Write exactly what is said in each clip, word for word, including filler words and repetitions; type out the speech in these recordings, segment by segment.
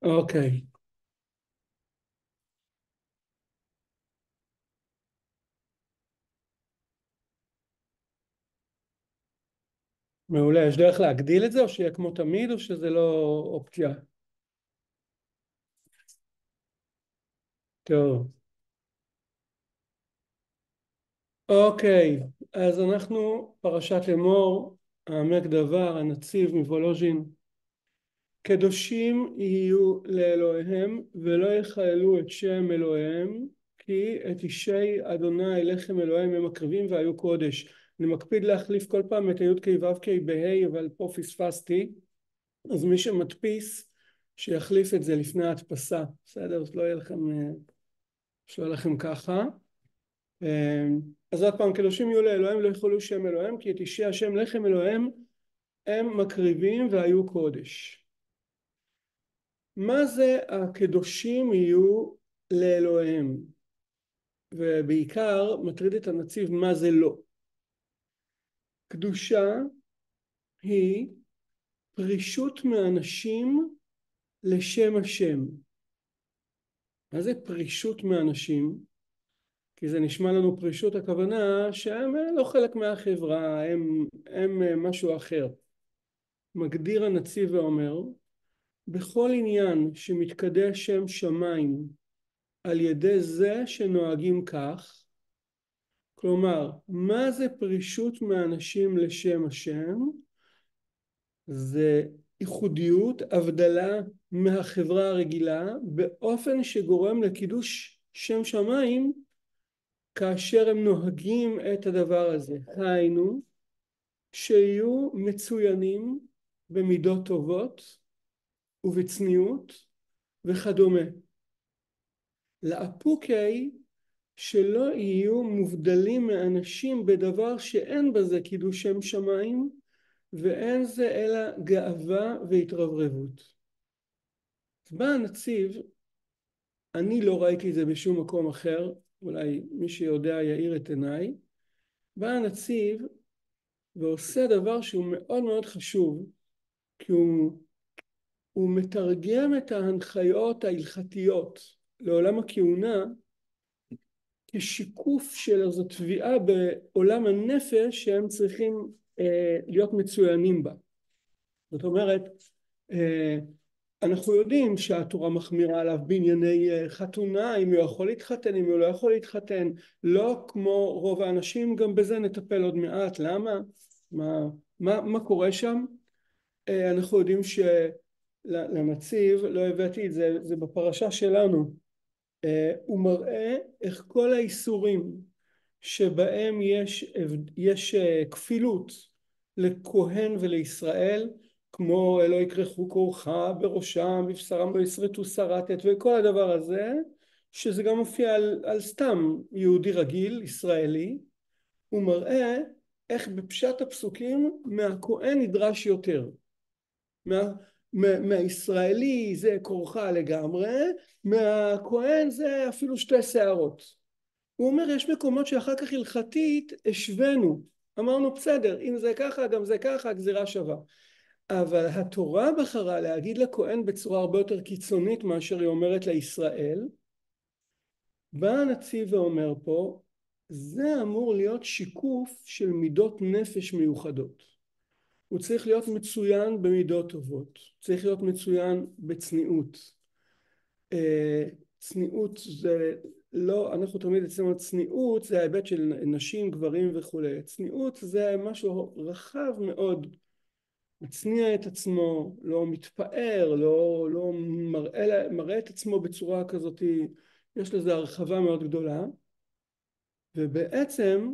אוקיי, מעולה. יש דרך להגדיל את זה או שיהיה כמו תמיד או שזה לא אופציה? טוב. אוקיי, אז אנחנו פרשת לאמור, העמק דבר, הנציב מוולוז'ין. קדושים יהיו לאלוהיהם ולא יכללו את שם אלוהיהם, כי את אישי אדוני לחם אלוהיהם הם מקריבים והיו קודש. אני מקפיד להחליף כל פעם את היוד קי וו קי בה', אבל פה פספסתי, אז מי שמדפיס שיחליף את זה לפני ההדפסה, בסדר? אז לא יהיה לכם, שלא יהיה לכם ככה. אז עוד פעם, קדושים יהיו לאלוהים ולא יכללו שם אלוהיהם, כי את אישי השם לחם אלוהיהם הם מקריבים והיו קודש. מה זה הקדושים יהיו לאלוהים? ובעיקר מטריד את הנציב מה זה לא. קדושה היא פרישות מאנשים לשם השם. מה זה פרישות מאנשים? כי זה נשמע לנו פרישות, הכוונה שהם לא חלק מהחברה, הם, הם משהו אחר. מגדיר הנציב ואומר, בכל עניין שמתקדש שם שמיים על ידי זה שנוהגים כך, כלומר, מה זה פרישות מאנשים לשם השם? זה ייחודיות, הבדלה מהחברה הרגילה, באופן שגורם לקידוש שם שמיים, כאשר הם נוהגים את הדבר הזה. היינו, שיהיו מצוינים במידות טובות ובצניעות וכדומה. לאפוקי, שלא יהיו מובדלים מאנשים בדבר שאין בזה קידוש שם שמיים, ואין זה אלא גאווה והתרברבות. בא הנציב, אני לא ראיתי את זה בשום מקום אחר, אולי מי שיודע יאיר את עיניי, בא הנציב ועושה דבר שהוא מאוד מאוד חשוב, כי הוא, הוא מתרגם את ההנחיות ההלכתיות לעולם הכהונה, כשיקוף של איזו תביעה בעולם הנפש שהם צריכים אה, להיות מצוינים בה. זאת אומרת, אה, אנחנו יודעים שהתורה מחמירה עליו בענייני אה, חתונה, אם הוא יכול להתחתן, אם הוא לא יכול להתחתן, לא כמו רוב האנשים, גם בזה נטפל עוד מעט. למה? מה, מה, מה קורה שם? אה, אנחנו יודעים שלנציב, לא הבאתי את זה, זה בפרשה שלנו, הוא מראה איך כל האיסורים שבהם יש, יש כפילות לכהן ולישראל, כמו לא יכרכו כורך בראשם בבשרם לא יסרטו שרתת וכל הדבר הזה, שזה גם מופיע על, על סתם יהודי רגיל ישראלי, הוא מראה איך בפשט הפסוקים מהכהן נדרש יותר. מה, מה, מהישראלי זה כורחה לגמרי, מהכהן זה אפילו שתי שערות. הוא אומר יש מקומות שאחר כך הלכתית השווינו, אמרנו בסדר, אם זה ככה גם זה ככה, גזירה שווה. אבל התורה בחרה להגיד לכהן בצורה הרבה יותר קיצונית מאשר היא אומרת לישראל. בא הנציב ואומר פה, זה אמור להיות שיקוף של מידות נפש מיוחדות. הוא צריך להיות מצוין במידות טובות, צריך להיות מצוין בצניעות. צניעות זה לא, אנחנו תמיד אצלנו צניעות זה ההיבט של נשים, גברים וכולי. צניעות זה משהו רחב מאוד, מצניע את עצמו, לא מתפאר, לא, לא מראה, מראה את עצמו בצורה כזאת, יש לזה הרחבה מאוד גדולה, ובעצם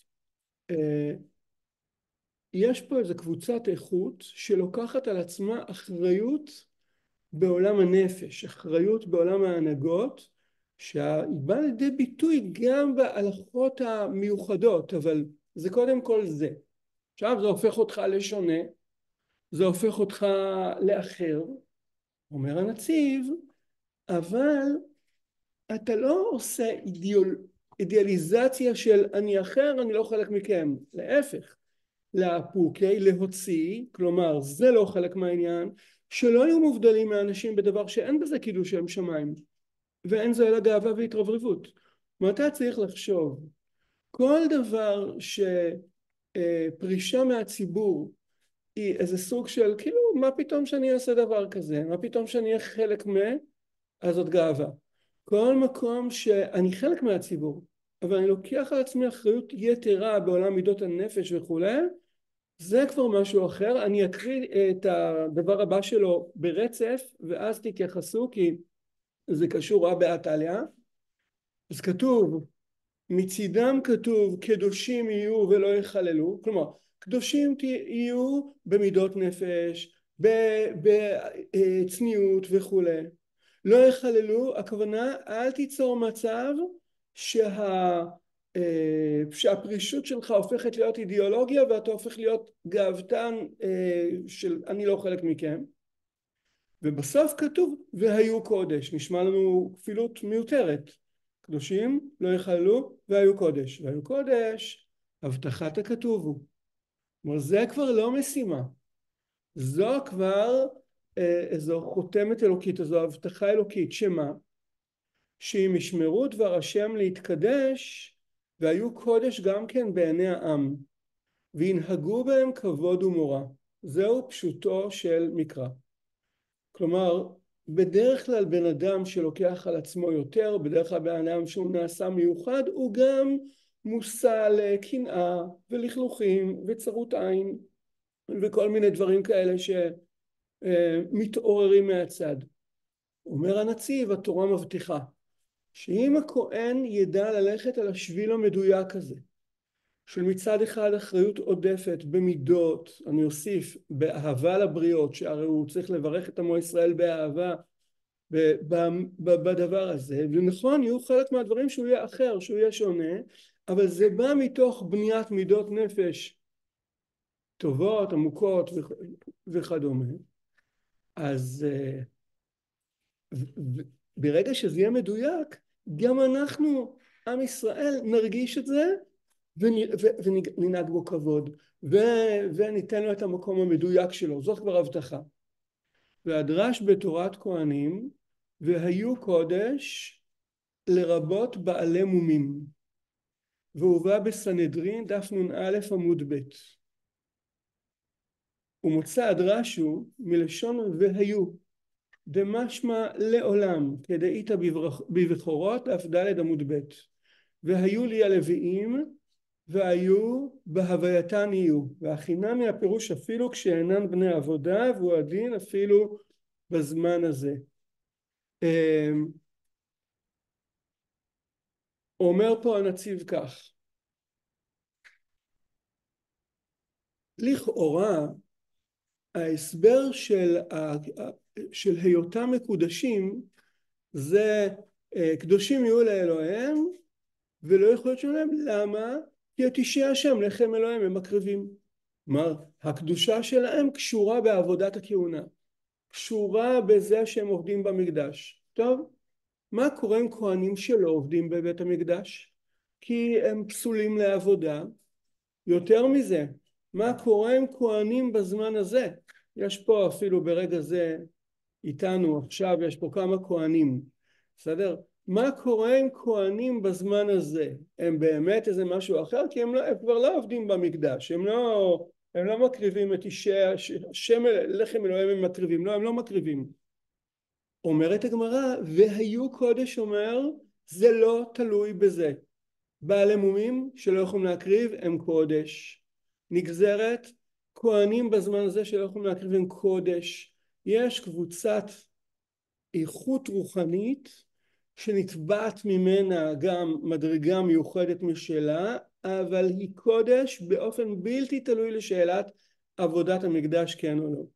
יש פה איזו קבוצת איכות שלוקחת על עצמה אחריות בעולם הנפש, אחריות בעולם ההנהגות, שהיא באה לידי ביטוי גם בהלכות המיוחדות, אבל זה קודם כל זה. עכשיו זה הופך אותך לשונה, זה הופך אותך לאחר, אומר הנציב, אבל אתה לא עושה אידיאל, אידיאליזציה של אני אחר, אני לא חלק מכם, להפך. לאפוקי, להוציא, כלומר זה לא חלק מהעניין, שלא יהיו מובדלים מהאנשים בדבר שאין בזה קידוש שם שמיים, ואין זה אלא גאווה והתרברבות. אתה צריך לחשוב, כל דבר שפרישה מהציבור היא איזה סוג של, כאילו, מה פתאום שאני אעשה דבר כזה? מה פתאום שאני אהיה חלק מה? אז זאת גאווה. כל מקום שאני חלק מהציבור, אבל אני לוקח על עצמי אחריות יתרה בעולם מידות הנפש וכולי, זה כבר משהו אחר. אני אקריא את הדבר הבא שלו ברצף, ואז תתייחסו, כי זה קשור רע באתליה. אז כתוב, מצידם כתוב, קדושים יהיו ולא יחללו, כלומר, קדושים יהיו במידות נפש, בצניעות וכולי. לא יחללו, הכוונה, אל תיצור מצב שה, שהפרישות שלך הופכת להיות אידיאולוגיה, ואתה הופך להיות גאוותן של אני לא חלק מכם. ובסוף כתוב, והיו קודש, נשמע לנו כפילות מיותרת. קדושים לא יחללו והיו קודש. והיו קודש, הבטחת הכתוב הוא. כלומר, זה כבר לא משימה. זו כבר איזו חותמת אלוקית, איזו הבטחה אלוקית, שמה? שאם ישמרו דבר השם להתקדש, והיו קודש גם כן בעיני העם, וינהגו בהם כבוד ומורא. זהו פשוטו של מקרא. כלומר, בדרך כלל בן אדם שלוקח על עצמו יותר, בדרך כלל בן אדם שהוא נעשה מיוחד, הוא גם מושא לקנאה ולכלוכים וצרות עין וכל מיני דברים כאלה שמתעוררים מהצד. אומר הנציב, התורה מבטיחה, שאם הכהן ידע ללכת על השביל המדויק הזה, של מצד אחד אחריות עודפת במידות, אני אוסיף באהבה לבריות, שהרי הוא צריך לברך את עמו ישראל באהבה בדבר הזה, ונכון יהיו חלק מהדברים שהוא יהיה אחר, שהוא יהיה שונה, אבל זה בא מתוך בניית מידות נפש טובות, עמוקות וכדומה. אז ברגע שזה יהיה מדויק, גם אנחנו, עם ישראל, נרגיש את זה, וננהג בו כבוד, וניתן לו את המקום המדויק שלו. זאת כבר הבטחה. והדרש בתורת כהנים, והיו קודש לרבות בעלי מומים. והובא בסנהדרין דף נ"א עמוד ב'. ומוצא הדרש הוא מלשון והיו, דמשמע לעולם, כדאית בבכורות דף ד' עמוד ב'. והיו לי הלוויים, והיו בהווייתן יהיו, והחינם מהפירוש אפילו כשאינן בני עבודה, והוא הדין אפילו בזמן הזה. אומר פה הנציב כך, לכאורה ההסבר של, של היותם מקודשים זה קדושים יהיו לאלוהיהם ולא יכול להיות שלהם. למה? כי את אישי השם לחם אלוהים הם מקריבים. כלומר, הקדושה שלהם קשורה בעבודת הכהונה, קשורה בזה שהם עובדים במקדש. טוב, מה קורה עם כהנים שלא עובדים בבית המקדש? כי הם פסולים לעבודה. יותר מזה, מה קורה עם כהנים בזמן הזה? יש פה אפילו ברגע זה איתנו עכשיו, יש פה כמה כהנים, בסדר? מה קורה עם כהנים בזמן הזה? הם באמת איזה משהו אחר? כי הם, לא, הם כבר לא עובדים במקדש, הם לא, הם לא מקריבים את אישי השם לחם אלוהים הם מקריבים, לא, הם לא מקריבים. אומרת הגמרא, והיו קודש אומר, זה לא תלוי בזה. בעלי מומים שלא יכולים להקריב הם קודש. נגזרת, כהנים בזמן הזה שלא יכולים להקריב הם קודש. יש קבוצת איכות רוחנית שנטבעת ממנה גם מדרגה מיוחדת משלה, אבל היא קודש באופן בלתי תלוי לשאלת עבודת המקדש כן או לא.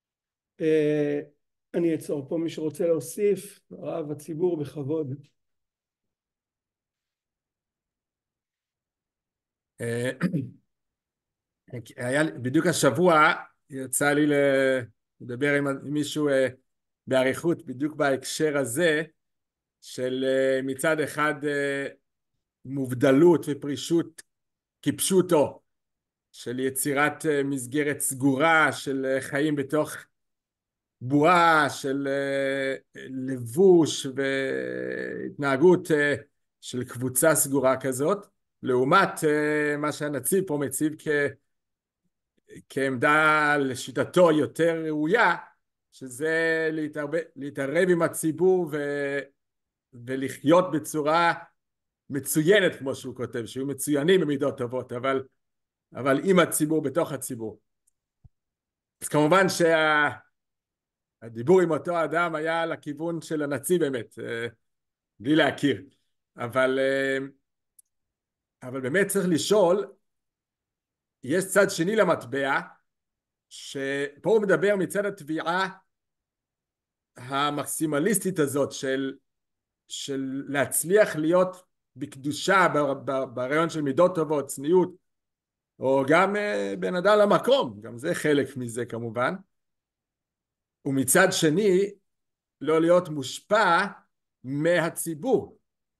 אני אעצור פה, מי שרוצה להוסיף, רב הציבור בכבוד. היה בדיוק השבוע יצא לי לדבר עם מישהו בעריכות בדיוק בהקשר הזה של מצד אחד מובדלות ופרישות כפשוטו, של יצירת מסגרת סגורה של חיים בתוך בועה, של אה, לבוש והתנהגות אה, של קבוצה סגורה כזאת, לעומת אה, מה שהנציב פה מציב כ, כעמדה לשיטתו יותר ראויה, שזה להתערב, להתערב עם הציבור ו, ולחיות בצורה מצוינת, כמו שהוא כותב, שיהיו מצוינים במידות טובות, אבל, אבל עם הציבור, בתוך הציבור. אז כמובן שהדיבור עם אותו אדם היה לכיוון של הנציב באמת, בלי להכיר. אבל, אבל באמת צריך לשאול, יש צד שני למטבע, שפה הוא מדבר מצד התביעה המקסימליסטית הזאת של, של להצליח להיות בקדושה ברעיון של מידות טובות, צניעות, או גם בן אדם למקום, גם זה חלק מזה כמובן. ומצד שני, לא להיות מושפע מהציבור.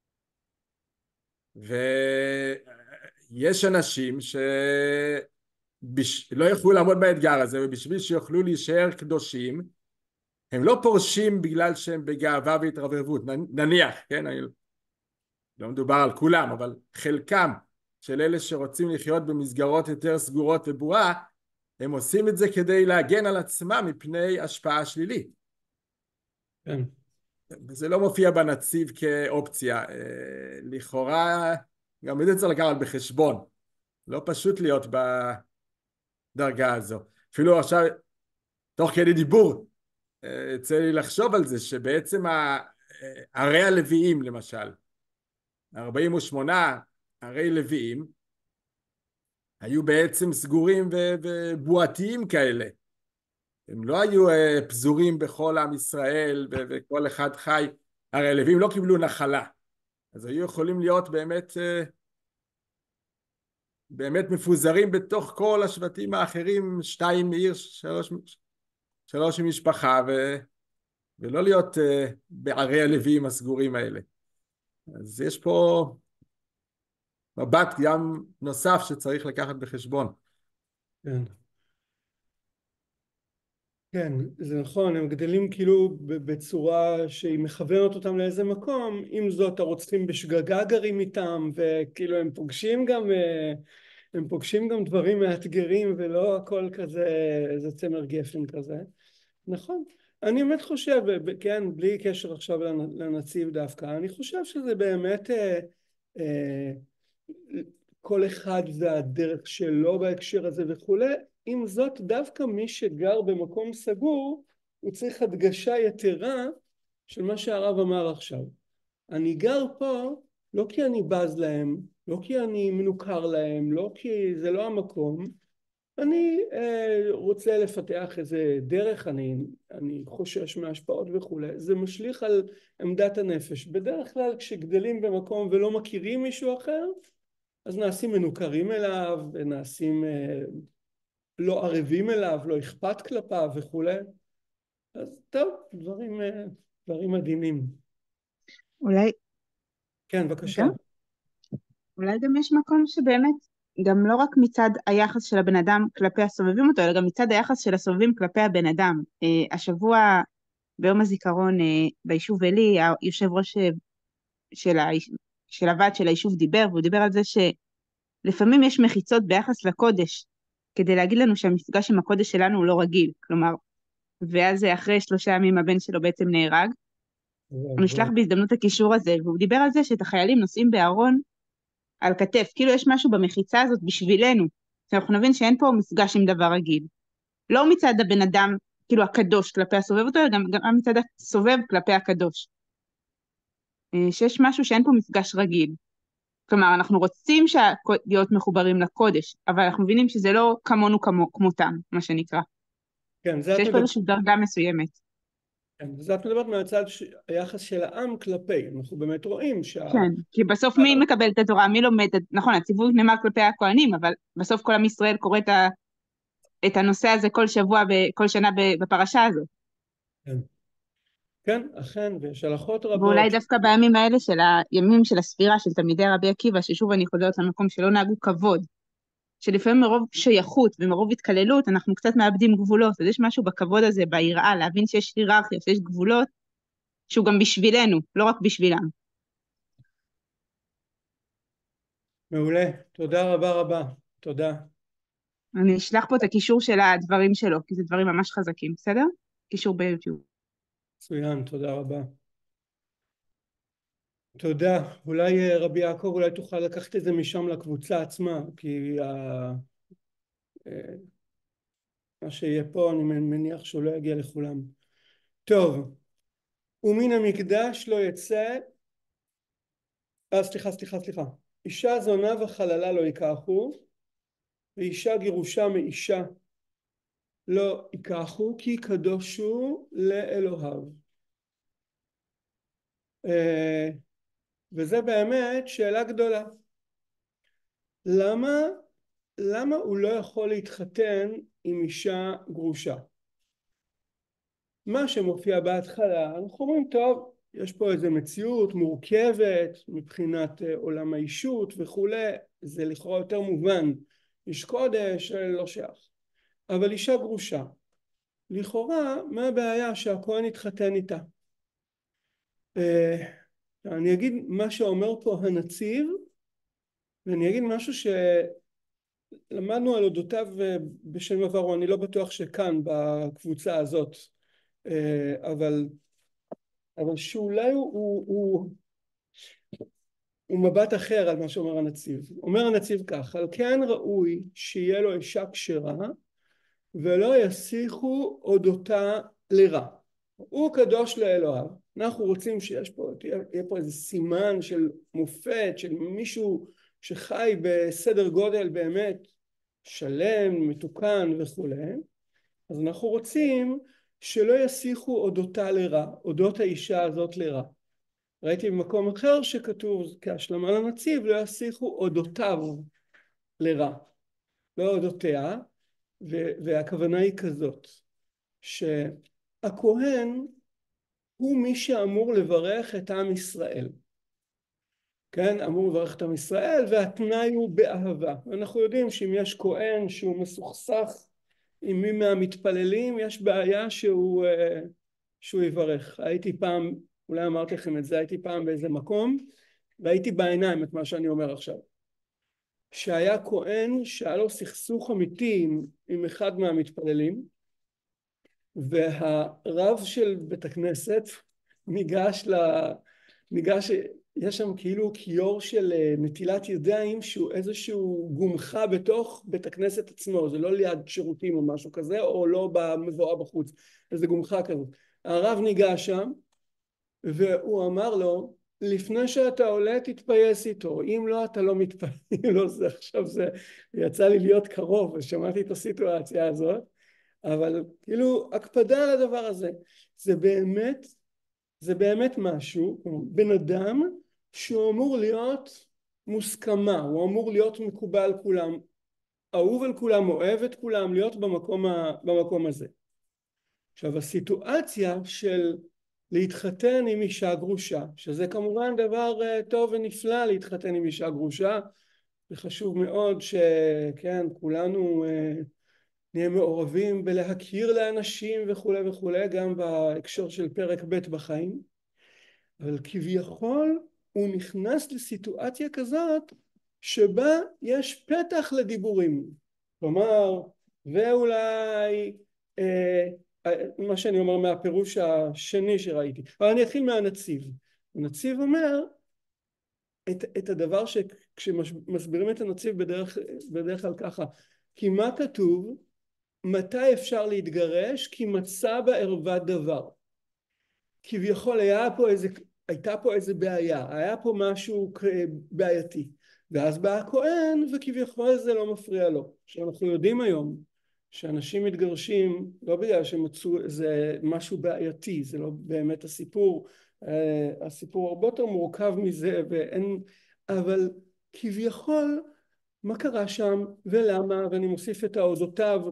ויש אנשים שלא יכלו לעמוד באתגר הזה, ובשביל שיוכלו להישאר קדושים, הם לא פורשים בגלל שהם בגאווה והתרברבות, נניח, כן? לא מדובר על כולם, אבל חלקם של אלה שרוצים לחיות במסגרות יותר סגורות ובועה, הם עושים את זה כדי להגן על עצמם מפני השפעה שלילית. כן. וזה לא מופיע בנציב כאופציה. לכאורה, גם את זה צריך לקחת בחשבון. לא פשוט להיות בדרגה הזו. אפילו עכשיו, תוך כדי דיבור, יצא לי לחשוב על זה, שבעצם ערי הלוויים, למשל, ארבעים ושמונה ערי לוויים, היו בעצם סגורים ובועתיים כאלה. הם לא היו פזורים בכל עם ישראל וכל אחד חי. הרי הלוויים לא קיבלו נחלה, אז היו יכולים להיות באמת באמת מפוזרים בתוך כל השבטים האחרים, שתיים מעיר, שלוש, שלוש משפחה, ו, ולא להיות בערי הלוויים הסגורים האלה. אז יש פה מבט גם נוסף שצריך לקחת בחשבון. כן. כן, זה נכון, הם גדלים כאילו בצורה שהיא מכוונת אותם לאיזה מקום, עם זאת הרוצחים בשגגה גרים איתם, וכאילו הם פוגשים גם, הם פוגשים גם דברים מאתגרים, ולא הכל כזה, איזה צמר גפן כזה. נכון. אני באמת חושב, כן, בלי קשר עכשיו לנציב דווקא, אני חושב שזה באמת, אה, אה, כל אחד והדרך שלו בהקשר הזה וכולי. עם זאת, דווקא מי שגר במקום סגור, הוא צריך הדגשה יתרה של מה שהרב אמר עכשיו. אני גר פה לא כי אני בז להם, לא כי אני מנוכר להם, לא כי זה לא המקום. אני אה, רוצה לפתח איזה דרך, אני, אני חושש מהשפעות וכולי. זה משליך על עמדת הנפש. בדרך כלל כשגדלים במקום ולא מכירים מישהו אחר, אז נעשים מנוכרים אליו, ונעשים אה, לא ערבים אליו, לא אכפת כלפיו וכולי. אז טוב, דברים, אה, דברים מדהימים. אולי, כן, בבקשה. גם, אולי גם יש מקום שבאמת, גם לא רק מצד היחס של הבן אדם כלפי הסובבים אותו, אלא גם מצד היחס של הסובבים כלפי הבן אדם. אה, השבוע, ביום הזיכרון, אה, ביישוב אלי, היושב ראש של, ה... של הוועד של היישוב דיבר, והוא דיבר על זה שלפעמים יש מחיצות ביחס לקודש, כדי להגיד לנו שהמפגש עם הקודש שלנו הוא לא רגיל. כלומר, ואז אחרי שלושה ימים הבן שלו בעצם נהרג, הוא נשלח בהזדמנות הקישור הזה, והוא דיבר על זה שאת החיילים נושאים בארון על כתף, כאילו יש משהו במחיצה הזאת בשבילנו, שאנחנו נבין שאין פה מפגש עם דבר רגיל. לא מצד הבן אדם, כאילו הקדוש כלפי הסובב אותו, אלא גם, גם מצד הסובב כלפי הקדוש. שיש משהו שאין פה מפגש רגיל. כלומר, אנחנו רוצים שה... להיות מחוברים לקודש, אבל אנחנו מבינים שזה לא כמונו כמו, כמותם, מה שנקרא. כן, זה שיש פה איזושהי דרגה מסוימת. כן, וזה את מדברת מהצד היחס של העם כלפי, אנחנו באמת רואים שה... כן, כי בסוף מי מקבל את התורה, מי לומד, נכון, הציווי נאמר כלפי הכהנים, אבל בסוף כל עם ישראל קורא את, ה... את הנושא הזה כל שבוע, כל שנה בפרשה הזאת. כן, כן, אכן, ויש הלכות רבות. ואולי דווקא בימים האלה של הימים של הספירה של תלמידי רבי עקיבא, ששוב אני חוזרת למקום שלא נהגו כבוד, שלפעמים מרוב שייכות ומרוב התקללות אנחנו קצת מאבדים גבולות, אז יש משהו בכבוד הזה, ביראה, להבין שיש היררכיה, שיש גבולות, שהוא גם בשבילנו, לא רק בשבילם. מעולה, תודה רבה רבה, תודה. אני אשלח פה את הקישור של הדברים שלו, כי זה דברים ממש חזקים, בסדר? קישור ביוטיוב. מצוין, תודה רבה. תודה. אולי רבי יעקב, אולי תוכל לקחת את זה משם לקבוצה עצמה, כי ה... מה שיהיה פה אני מניח שהוא לא יגיע לכולם. טוב, ומן המקדש לא יצא, אה סליחה סליחה סליחה, אישה זונה וחללה לא ייקחו, ואישה גירושה מאישה לא ייקחו, כי קדושו לאלוהיו. וזה באמת שאלה גדולה. למה, למה הוא לא יכול להתחתן עם אישה גרושה? מה שמופיע בהתחלה, אנחנו אומרים, טוב, יש פה איזו מציאות מורכבת מבחינת עולם האישות וכולי, זה לכאורה יותר מובן, איש קודש לא שייך. אבל אישה גרושה, לכאורה, מה הבעיה שהכהן יתחתן איתה? אני אגיד מה שאומר פה הנציב, ואני אגיד משהו שלמדנו על אודותיו בשם עברו, אני לא בטוח שכאן בקבוצה הזאת, אבל, אבל שאולי הוא, הוא, הוא, הוא מבט אחר על מה שאומר הנציב. אומר הנציב כך, על כן ראוי שיהיה לו אישה כשרה, ולא יסיחו אודותה לרע. הוא קדוש לאלוהיו. אנחנו רוצים שיש פה, יהיה פה איזה סימן של מופת, של מישהו שחי בסדר גודל באמת שלם, מתוקן וכו'. אז אנחנו רוצים שלא יסיחו אודותה לרע, אודות האישה הזאת לרע. ראיתי במקום אחר שכתוב כהשלמה לנציב, לא יסיחו אודותיו לרע, לא אודותיה, והכוונה היא כזאת, שהכהן הוא מי שאמור לברך את עם ישראל. כן, אמור לברך את עם ישראל, והתנאי הוא באהבה. ואנחנו יודעים שאם יש כהן שהוא מסוכסך עם מי מהמתפללים, יש בעיה שהוא, שהוא יברך. הייתי פעם, אולי אמרתי לכם את זה, הייתי פעם באיזה מקום, והייתי בעיניים את מה שאני אומר עכשיו. שהיה כהן שהיה לו סכסוך אמיתי עם, עם אחד מהמתפללים, והרב של בית הכנסת ניגש ל... ניגש, יש שם כאילו כיור של נטילת ידיים שהוא איזשהו גומחה בתוך בית הכנסת עצמו, זה לא ליד שירותים או משהו כזה, או לא במבואה בחוץ, איזה גומחה כזאת. הרב ניגש שם, והוא אמר לו, לפני שאתה עולה תתפייס איתו, אם לא אתה לא מתפייס, לא זה עכשיו זה, יצא לי להיות קרוב ושמעתי את הסיטואציה הזאת, אבל כאילו הקפדה על הדבר הזה, זה באמת, זה באמת משהו, בן אדם שהוא אמור להיות מוסכמה, הוא אמור להיות מקובל על כולם, אהוב על כולם, אוהב את כולם, להיות במקום, ה, במקום הזה. עכשיו הסיטואציה של להתחתן עם אישה גרושה, שזה כמובן דבר טוב ונפלא להתחתן עם אישה גרושה, וחשוב מאוד שכן כולנו נהיה מעורבים בלהכיר לאנשים וכו' וכו', גם בהקשר של פרק ב' בחיים, אבל כביכול הוא נכנס לסיטואציה כזאת שבה יש פתח לדיבורים, כלומר ואולי אה, מה שאני אומר מהפירוש השני שראיתי, אבל אני אתחיל מהנציב. הנציב אומר את, את הדבר שכשמסבירים את הנציב בדרך, בדרך כלל ככה, כי מה כתוב? מתי אפשר להתגרש? כי מצא בערוות דבר. כביכול היה פה איזה, הייתה פה איזה בעיה, היה פה משהו בעייתי, ואז בא הכהן וכביכול זה לא מפריע לו. שאנחנו יודעים היום שאנשים מתגרשים לא בגלל שמצאו איזה משהו בעייתי, זה לא באמת הסיפור, הסיפור הרבה יותר מורכב מזה, ואין, אבל כביכול מה קרה שם ולמה, ואני מוסיף את האודותיו,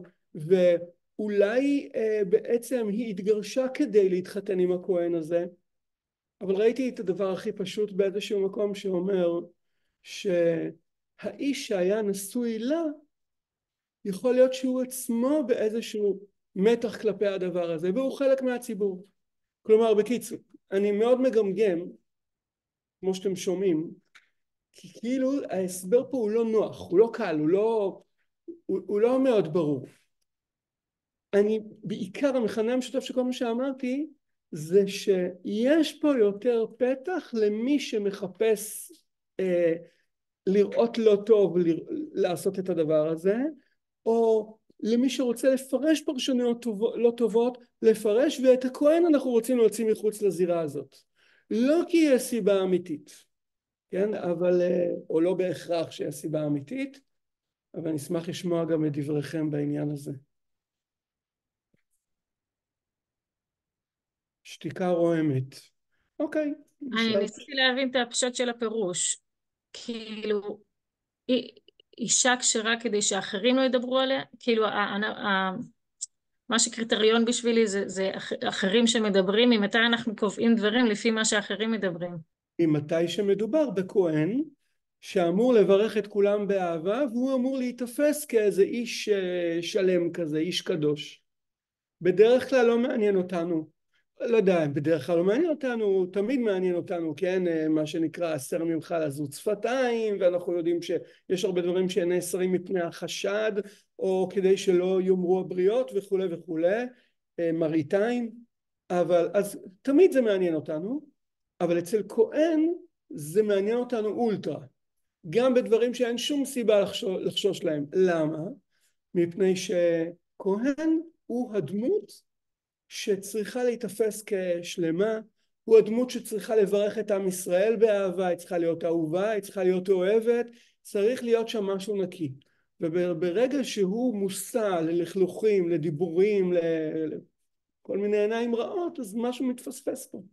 ואולי אה, בעצם היא התגרשה כדי להתחתן עם הכהן הזה, אבל ראיתי את הדבר הכי פשוט באיזשהו מקום שאומר שהאיש שהיה נשוי לה יכול להיות שהוא עצמו באיזשהו מתח כלפי הדבר הזה, והוא חלק מהציבור. כלומר, בקיצור, אני מאוד מגמגם, כמו שאתם שומעים, כי כאילו ההסבר פה הוא לא נוח, הוא לא קל, הוא לא, הוא, הוא לא מאוד ברור. אני, בעיקר המכנה המשותף של כל מה שאמרתי, זה שיש פה יותר פתח למי שמחפש אה, לראות לא טוב, ל, לעשות את הדבר הזה, או למי שרוצה לפרש פרשנויות טוב, לא טובות, לפרש, ואת הכהן אנחנו רוצים להוציא מחוץ לזירה הזאת. לא כי יש סיבה אמיתית, כן? אבל, או לא בהכרח שיש סיבה אמיתית, אבל אני אשמח לשמוע גם את דבריכם בעניין הזה. שתיקה רועמת. אוקיי. אני ניסיתי להבין את הפשט של הפירוש. כאילו, אישה כשרה כדי שאחרים לא ידברו עליה, כאילו, מה שקריטריון בשבילי זה, זה אחרים שמדברים, ממתי אנחנו קובעים דברים לפי מה שאחרים מדברים. ממתי שמדובר בכהן, שאמור לברך את כולם באהבה, והוא אמור להתאפס כאיזה איש שלם כזה, איש קדוש. בדרך כלל לא מעניין אותנו, לא יודע, בדרך כלל לא מעניין אותנו, תמיד מעניין אותנו, כן, מה שנקרא הסר ממך לזות שפתיים, ואנחנו יודעים שיש הרבה דברים שנאסרים מפני החשד, או כדי שלא יאמרו הבריות וכו' וכו', מראיתיים, אבל אז תמיד זה מעניין אותנו, אבל אצל כהן זה מעניין אותנו אולטרה, גם בדברים שאין שום סיבה לחשוש, לחשוש להם. למה? מפני שכהן הוא הדמות שצריכה להתאפס כשלמה, הוא הדמות שצריכה לברך את עם ישראל באהבה, היא צריכה להיות אהובה, היא צריכה להיות אוהבת, צריך להיות שם משהו נקי. וברגע שהוא מושא ללכלוכים, לדיבורים, לכל מיני עיניים רעות, אז משהו מתפספס פה.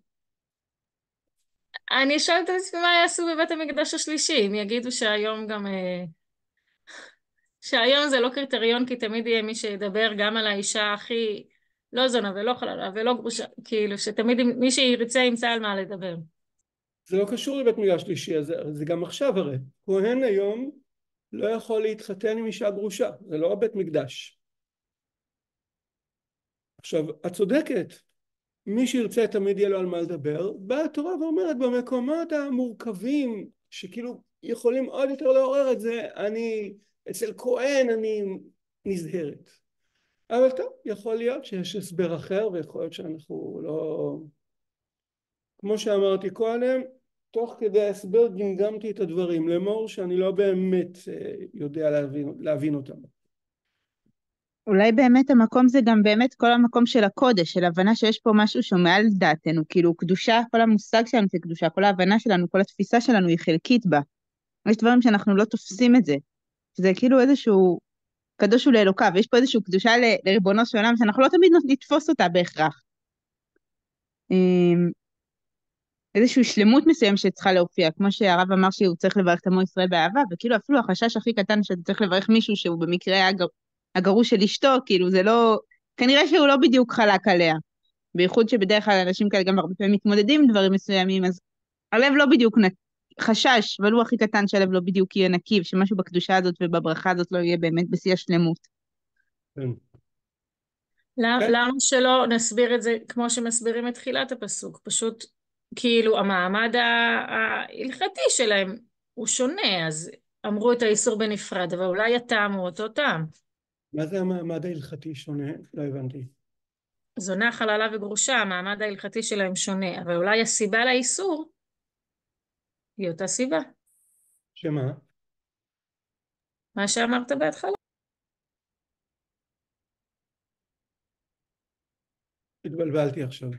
אני שואלת את עצמי מה יעשו בבית המקדש השלישי, אם יגידו שהיום גם... שהיום זה לא קריטריון, כי תמיד יהיה מי שידבר גם על האישה הכי לא זונה ולא חללה ולא גרושה, כאילו שתמיד מי שירצה ימצא על מה לדבר. זה לא קשור לבית מקדש שלישי, זה, זה גם עכשיו הרי. כהן היום לא יכול להתחתן עם אישה גרושה, זה לא בית מקדש. עכשיו, את צודקת, מי שירצה תמיד יהיה לו על מה לדבר, באה התורה ואומרת במקומות המורכבים, שכאילו יכולים עוד יותר לעורר את זה, אני, אצל כהן אני נזהרת. אבל טוב, יכול להיות שיש הסבר אחר, ויכול להיות שאנחנו לא... כמו שאמרתי קודם, תוך כדי ההסבר גמגמתי את הדברים, לאמור שאני לא באמת יודע להבין, להבין אותם. אולי באמת המקום זה גם באמת כל המקום של הקודש, של הבנה שיש פה משהו שהוא מעל דעתנו, כאילו קדושה, כל המושג שלנו זה קדושה, כל ההבנה שלנו, כל התפיסה שלנו היא חלקית בה. יש דברים שאנחנו לא תופסים את זה. זה כאילו איזשהו קדוש הוא לאלוקיו, ויש פה איזשהו קדושה ל- לריבונו של עולם, שאנחנו לא תמיד נתפוס אותה בהכרח. איזושהי שלמות מסוים שצריכה להופיע, כמו שהרב אמר שהוא צריך לברך את עמו ישראל באהבה, וכאילו אפילו החשש הכי קטן שאתה צריך לברך מישהו שהוא במקרה הגר... הגרוש של אשתו, כאילו זה לא, כנראה שהוא לא בדיוק חלק עליה, בייחוד שבדרך כלל אנשים כאלה גם הרבה פעמים מתמודדים עם דברים מסוימים, אז הלב לא בדיוק נק... חשש, אבל הוא הכי קטן שהלב לא בדיוק יהיה נקי, שמשהו בקדושה הזאת ובברכה הזאת לא יהיה באמת בשיא השלמות. כן. למה שלא נסביר את זה כמו שמסבירים את תחילת הפסוק, פשוט כאילו המעמד ההלכתי שלהם הוא שונה, אז אמרו את האיסור בנפרד, אבל אולי הטעם הוא אותו טעם. מה זה המעמד ההלכתי שונה? לא הבנתי. זונה, חללה וגרושה, המעמד ההלכתי שלהם שונה, אבל אולי הסיבה לאיסור היא אותה סיבה. שמה? מה שאמרת בהתחלה. התבלבלתי עכשיו.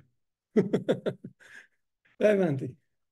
לא הבנתי.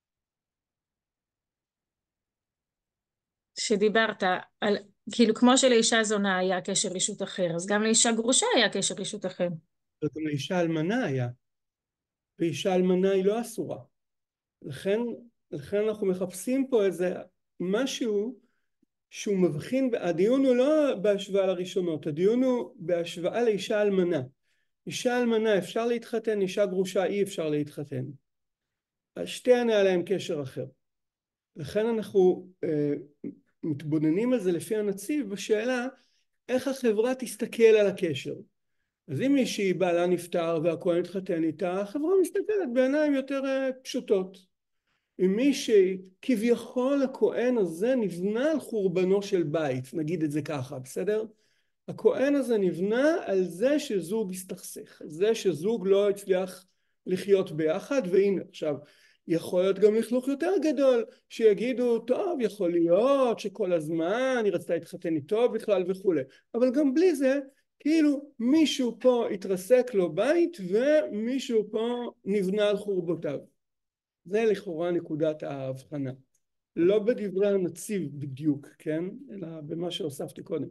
שדיברת על, כאילו כמו שלאישה זונה היה קשר אישות אחר, אז גם לאישה גרושה היה קשר אישות אחר. גם לאישה אלמנה היה. ואישה אלמנה היא לא אסורה. לכן, לכן אנחנו מחפשים פה איזה משהו שהוא מבחין, הדיון הוא לא בהשוואה לראשונות, הדיון הוא בהשוואה לאישה אלמנה. אישה אלמנה אפשר להתחתן, אישה גרושה אי אפשר להתחתן. שתיהן היה להם קשר אחר. לכן אנחנו אה, מתבוננים על זה לפי הנציב בשאלה איך החברה תסתכל על הקשר. אז אם מישהי בעלה נפטר והכהן התחתן איתה, החברה מסתכלת בעיניים יותר פשוטות. אם מישהי, כביכול הכהן הזה נבנה על חורבנו של בית, נגיד את זה ככה, בסדר? הכהן הזה נבנה על זה שזוג הסתכסך, זה שזוג לא הצליח לחיות ביחד, והנה עכשיו יכול להיות גם לכלוך יותר גדול, שיגידו טוב יכול להיות שכל הזמן היא רצתה להתחתן איתו בכלל וכו', אבל גם בלי זה כאילו מישהו פה התרסק לו בית ומישהו פה נבנה על חורבותיו. זה לכאורה נקודת ההבחנה, לא בדברי הנציב בדיוק, כן, אלא במה שהוספתי קודם.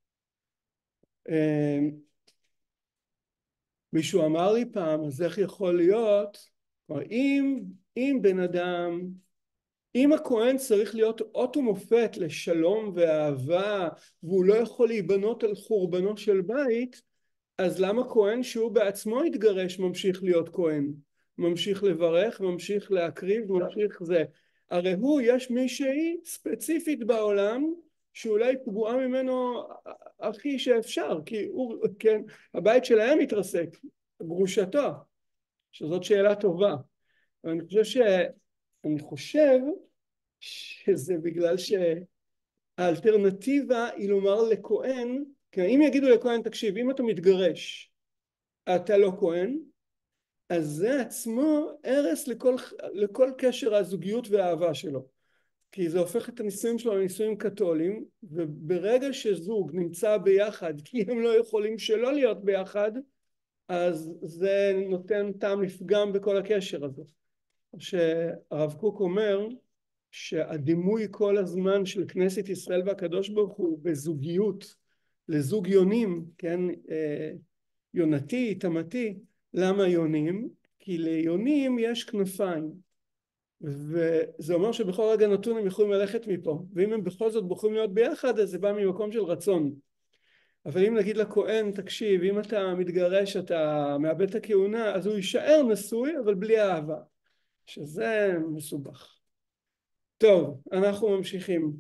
מישהו אמר לי פעם, אז איך יכול להיות, אם, אם בן אדם, אם הכהן צריך להיות אות ומופת לשלום ואהבה, והוא לא יכול להיבנות על חורבנו של בית, אז למה כהן שהוא בעצמו התגרש ממשיך להיות כהן? ממשיך לברך, ממשיך להקריב, ממשיך זה. הרי הוא, יש מישהי ספציפית בעולם, שאולי פגועה ממנו הכי שאפשר, כי הוא, כן, הבית שלהם מתרסק, גרושתו, שזאת שאלה טובה. ואני חושב ש... אני חושב שזה בגלל שהאלטרנטיבה היא לומר לכהן, כן, אם יגידו לכהן, תקשיב, אם אתה מתגרש, אתה לא כהן, אז זה עצמו הרס לכל, לכל קשר הזוגיות והאהבה שלו. כי זה הופך את הנישואים שלו לנישואים קתולים, וברגע שזוג נמצא ביחד, כי הם לא יכולים שלא להיות ביחד, אז זה נותן טעם לפגם בכל הקשר הזה. שהרב קוק אומר שהדימוי כל הזמן של כנסת ישראל והקדוש ברוך הוא בזוגיות, לזוג יונים, כן, יונתי, תמתי. למה יונים? כי ליונים יש כנפיים, וזה אומר שבכל רגע נתון הם יכולים ללכת מפה, ואם הם בכל זאת בוחרים להיות ביחד, אז זה בא ממקום של רצון. אבל אם נגיד לכהן, תקשיב, אם אתה מתגרש, אתה מאבד את הכהונה, אז הוא יישאר נשוי, אבל בלי אהבה, שזה מסובך. טוב, אנחנו ממשיכים.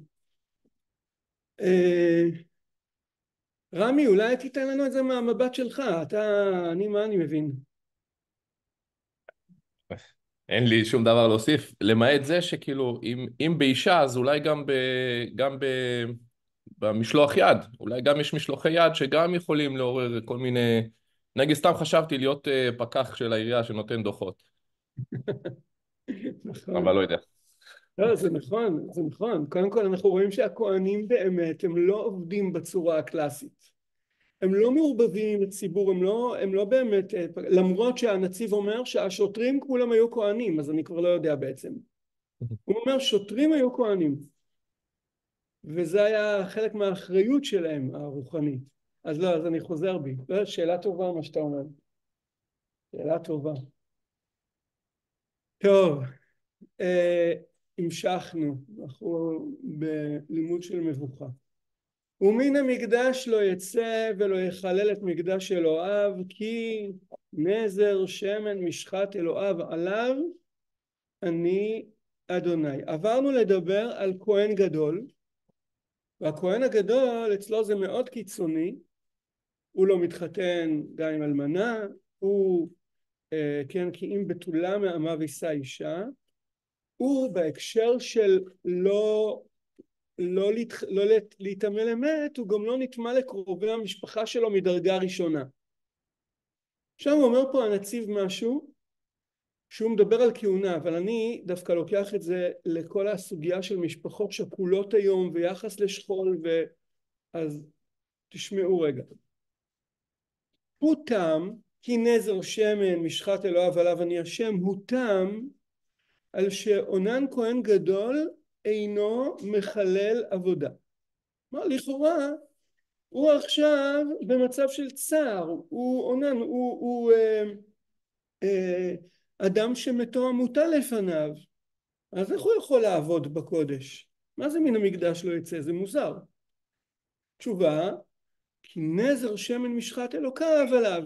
אה, רמי, אולי תיתן לנו את זה מהמבט שלך, אתה, אני, מה אני מבין? אין לי שום דבר להוסיף, למעט זה שכאילו, אם, אם באישה, אז אולי גם, ב, גם ב, במשלוח יד, אולי גם יש משלוחי יד שגם יכולים לעורר כל מיני, נגיד סתם חשבתי להיות uh, פקח של העירייה שנותן דוחות. נכון. אבל לא יודע. לא, זה נכון, זה נכון. קודם כל אנחנו רואים שהכהנים באמת הם לא עובדים בצורה הקלאסית. הם לא מעורבבים עם הציבור, הם לא, הם לא באמת, למרות שהנציב אומר שהשוטרים כולם היו כהנים, אז אני כבר לא יודע בעצם. הוא אומר שוטרים היו כהנים. וזה היה חלק מהאחריות שלהם הרוחנית. אז לא, אז אני חוזר בי. לא, שאלה טובה מה שאתה אומר. שאלה טובה. טוב, אה, המשכנו, אנחנו בלימוד של מבוכה. ומן המקדש לא יצא ולא יחלל את מקדש אלוהיו, כי נזר שמן משחת אלוהיו עליו, אני אדוני. עברנו לדבר על כהן גדול, והכהן הגדול אצלו זה מאוד קיצוני, הוא לא מתחתן גם עם אלמנה, הוא אה, כן, כי אם בתולה מעמה וישא אישה, הוא בהקשר של לא לא, להתח... לא להתאמה למת, הוא גם לא נטמע לקרובי המשפחה שלו מדרגה ראשונה. עכשיו הוא אומר פה הנציב משהו שהוא מדבר על כהונה, אבל אני דווקא לוקח את זה לכל הסוגיה של משפחות שכולות היום ויחס לשכול, ו... אז תשמעו רגע. הוא תם, כי נזר שמן משחת אלוהיו עליו אני השם, הוא תם על שאונן כהן גדול אינו מחלל עבודה. מה, לכאורה הוא עכשיו במצב של צער, הוא אונן, הוא, הוא אה, אה, אדם שמתו המותה לפניו, אז איך הוא יכול לעבוד בקודש? מה זה מן המקדש לא יצא? זה מוזר. תשובה, כי נזר שמן משחת אלוקיו עליו.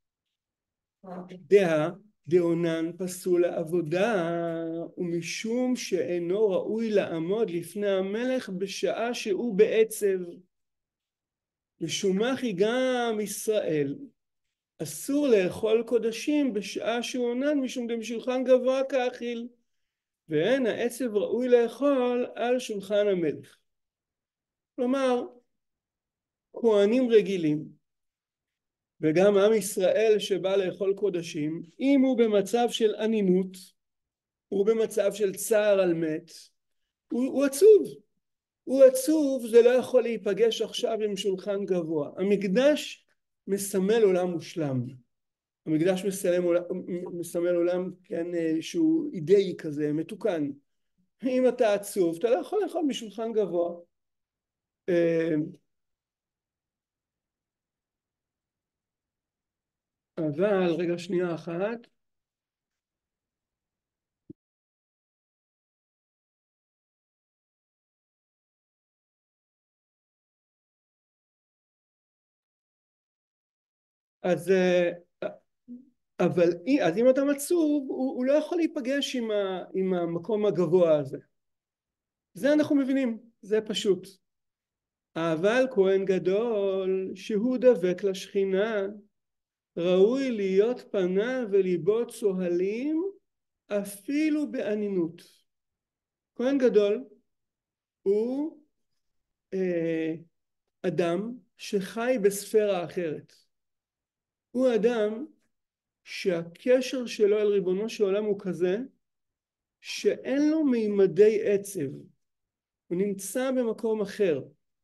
דעה דאונן פסול לעבודה, ומשום שאינו ראוי לעמוד לפני המלך בשעה שהוא בעצב. ושומח היא גם ישראל, אסור לאכול קודשים בשעה שהוא עונן, משום דמשולחן גבוה כאכיל, ואין העצב ראוי לאכול על שולחן המלך. כלומר, כהנים רגילים, וגם עם ישראל שבא לאכול קודשים, אם הוא במצב של ענינות, הוא במצב של צער על מת, הוא, הוא עצוב. הוא עצוב, זה לא יכול להיפגש עכשיו עם שולחן גבוה. המקדש מסמל עולם מושלם. המקדש מסמל עולם, מסמל עולם כן, שהוא אידאי כזה, מתוקן. אם אתה עצוב, אתה לא יכול לאכול משולחן גבוה. אבל, רגע שנייה אחת. אז, אבל, אז אם אתה מצוב, הוא, הוא לא יכול להיפגש עם, ה, עם המקום הגבוה הזה. זה אנחנו מבינים, זה פשוט. אבל כהן גדול שהוא דבק לשכינה, ראוי להיות פניו וליבו צוהלים אפילו בענינות. כהן גדול הוא אה, אדם שחי בספירה אחרת. הוא אדם שהקשר שלו אל ריבונו של עולם הוא כזה שאין לו מימדי עצב. הוא נמצא במקום אחר.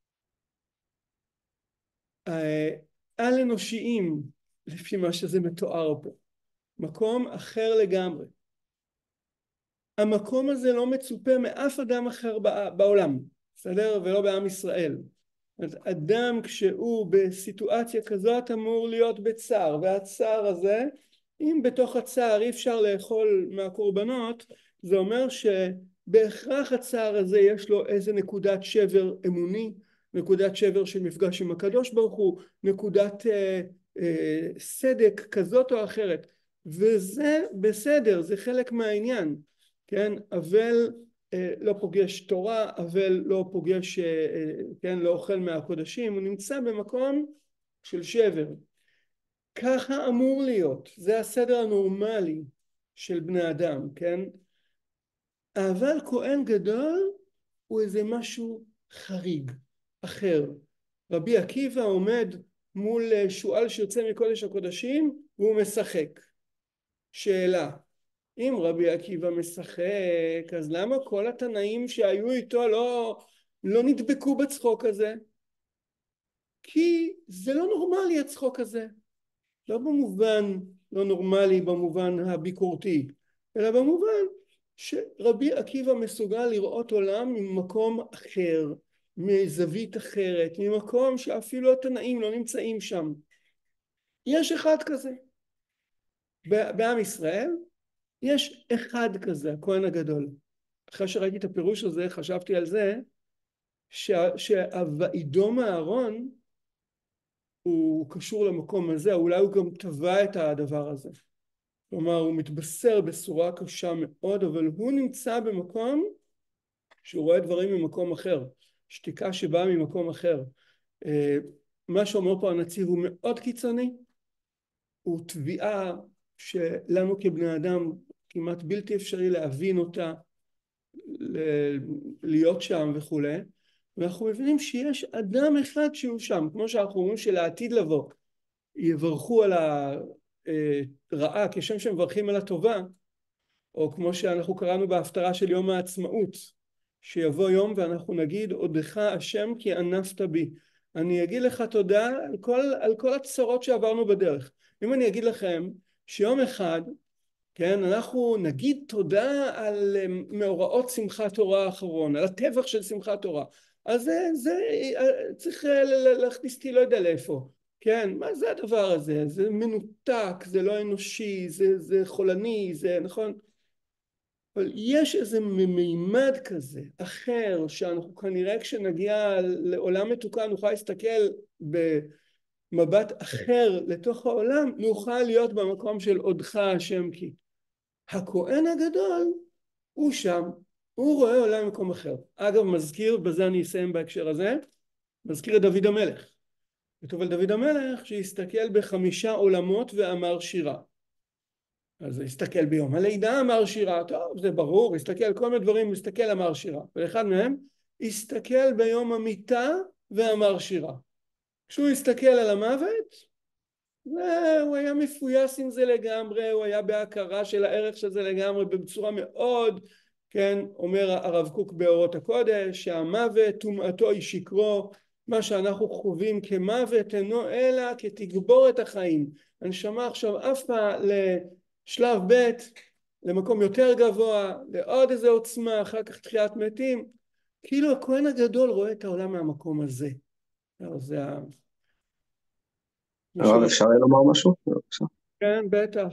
על אנושיים, לפי מה שזה מתואר פה. מקום אחר לגמרי. המקום הזה לא מצופה מאף אדם אחר בעולם, בסדר? ולא בעם ישראל. אז אדם כשהוא בסיטואציה כזאת אמור להיות בצער, והצער הזה, אם בתוך הצער אי אפשר לאכול מהקורבנות, זה אומר שבהכרח הצער הזה יש לו איזה נקודת שבר אמוני, נקודת שבר של מפגש עם הקדוש ברוך הוא, נקודת אה, אה, סדק כזאת או אחרת, וזה בסדר, זה חלק מהעניין, כן? אבל אה, לא פוגש תורה, אבל לא פוגש, אה, כן, לא אוכל מהקודשים, הוא נמצא במקום של שבר. ככה אמור להיות, זה הסדר הנורמלי של בני אדם, כן? אבל כהן גדול הוא איזה משהו חריג, אחר. רבי עקיבא עומד מול שועל שיוצא מקודש הקודשים והוא משחק. שאלה, אם רבי עקיבא משחק, אז למה כל התנאים שהיו איתו לא, לא נדבקו בצחוק הזה? כי זה לא נורמלי הצחוק הזה. לא במובן לא נורמלי במובן הביקורתי, אלא במובן שרבי עקיבא מסוגל לראות עולם ממקום אחר, מזווית אחרת, ממקום שאפילו התנאים לא נמצאים שם. יש אחד כזה. בעם ישראל יש אחד כזה, הכהן הגדול. אחרי שראיתי את הפירוש הזה, חשבתי על זה, שהוואידום אהרון הוא קשור למקום הזה, אולי הוא גם טבע את הדבר הזה. כלומר, הוא מתבשר בסורה קשה מאוד, אבל הוא נמצא במקום שהוא רואה דברים ממקום אחר. שתיקה שבאה ממקום אחר. מה שאומר פה הנציב הוא מאוד קיצוני, הוא תביעה שלנו כבני אדם כמעט בלתי אפשרי להבין אותה, להיות שם וכו'. ואנחנו מבינים שיש אדם אחד שהוא שם, כמו שאנחנו אומרים שלעתיד לבוא יברכו על הרעה כשם שמברכים על הטובה, או כמו שאנחנו קראנו בהפטרה של יום העצמאות, שיבוא יום ואנחנו נגיד עודך השם כי ענפת בי. אני אגיד לך תודה על כל, על כל הצרות שעברנו בדרך. אם אני אגיד לכם שיום אחד, כן, אנחנו נגיד תודה על מאורעות שמחת תורה האחרון, על הטבח של שמחת תורה, אז זה, זה צריך להכניס אותי לא יודע לאיפה. כן, מה זה הדבר הזה? זה מנותק, זה לא אנושי, זה, זה חולני, זה נכון? אבל יש איזה מימד כזה, אחר, שאנחנו כנראה כשנגיע לעולם מתוקן נוכל להסתכל במבט אחר לתוך העולם, נוכל להיות במקום של עודך השם כי. הכהן הגדול הוא שם, הוא רואה עולם במקום אחר. אגב, מזכיר, בזה אני אסיים בהקשר הזה, מזכיר את דוד המלך. כתוב על דוד המלך שהסתכל בחמישה עולמות ואמר שירה. אז הסתכל ביום הלידה אמר שירה, טוב זה ברור, הסתכל כל מיני דברים, הסתכל אמר שירה, ואחד מהם הסתכל ביום המיטה ואמר שירה. כשהוא הסתכל על המוות, הוא היה מפויס עם זה לגמרי, הוא היה בהכרה של הערך של זה לגמרי בצורה מאוד, כן, אומר הרב קוק באורות הקודש, שהמוות טומאתו היא שקרו, מה שאנחנו חווים כמוות אינו אלא כתגבור את החיים. הנשמה עכשיו עפה לשלב ב', למקום יותר גבוה, לעוד איזה עוצמה, אחר כך תחיית מתים, כאילו הכהן הגדול רואה את העולם מהמקום הזה. זה ה... הרב, אפשר לומר משהו? כן, בטח.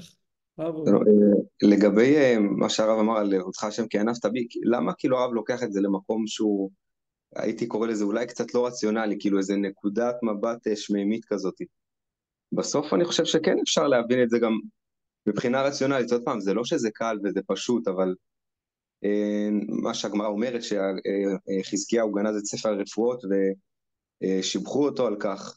לגבי מה שהרב אמר על אותך השם כענפת בי, למה כאילו הרב לוקח את זה למקום שהוא, הייתי קורא לזה אולי קצת לא רציונלי, כאילו איזה נקודת מבט שמימית כזאת. בסוף אני חושב שכן אפשר להבין את זה גם מבחינה רציונלית. עוד פעם, זה לא שזה קל וזה פשוט, אבל מה שהגמרא אומרת שחזקיהו גנז את ספר הרפואות ושיבחו אותו על כך,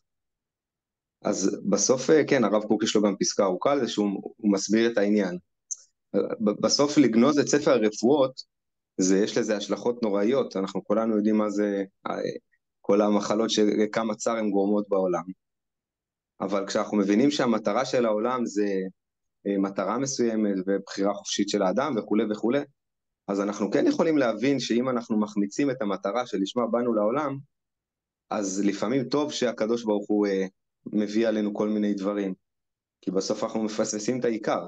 אז בסוף כן, הרב קוק יש לו גם פסקה ארוכה על זה שהוא מסביר את העניין. בסוף לגנוז את ספר הרפואות, זה, יש לזה השלכות נוראיות, אנחנו כולנו יודעים מה זה, כל המחלות שכמה צער הן גורמות בעולם. אבל כשאנחנו מבינים שהמטרה של העולם זה מטרה מסוימת ובחירה חופשית של האדם וכו' וכו', אז אנחנו כן יכולים להבין שאם אנחנו מחמיצים את המטרה שלשמה באנו לעולם, אז לפעמים טוב שהקדוש ברוך הוא מביא עלינו כל מיני דברים, כי בסוף אנחנו מפספסים את העיקר.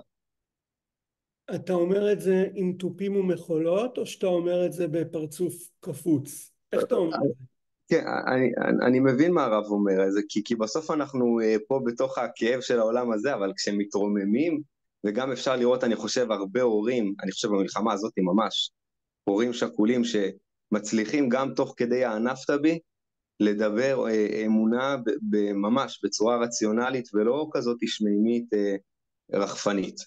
אתה אומר את זה עם טופים ומחולות, או שאתה אומר את זה בפרצוף קפוץ? איך אתה אומר את זה? כן, אני, אני, אני מבין מה הרב אומר, זה, כי, כי בסוף אנחנו פה בתוך הכאב של העולם הזה, אבל כשמתרוממים, וגם אפשר לראות, אני חושב, הרבה הורים, אני חושב במלחמה הזאת ממש, הורים שכולים שמצליחים גם תוך כדי הענפת בי, לדבר אמונה ממש בצורה רציונלית, ולא כזאת שמימית רחפנית.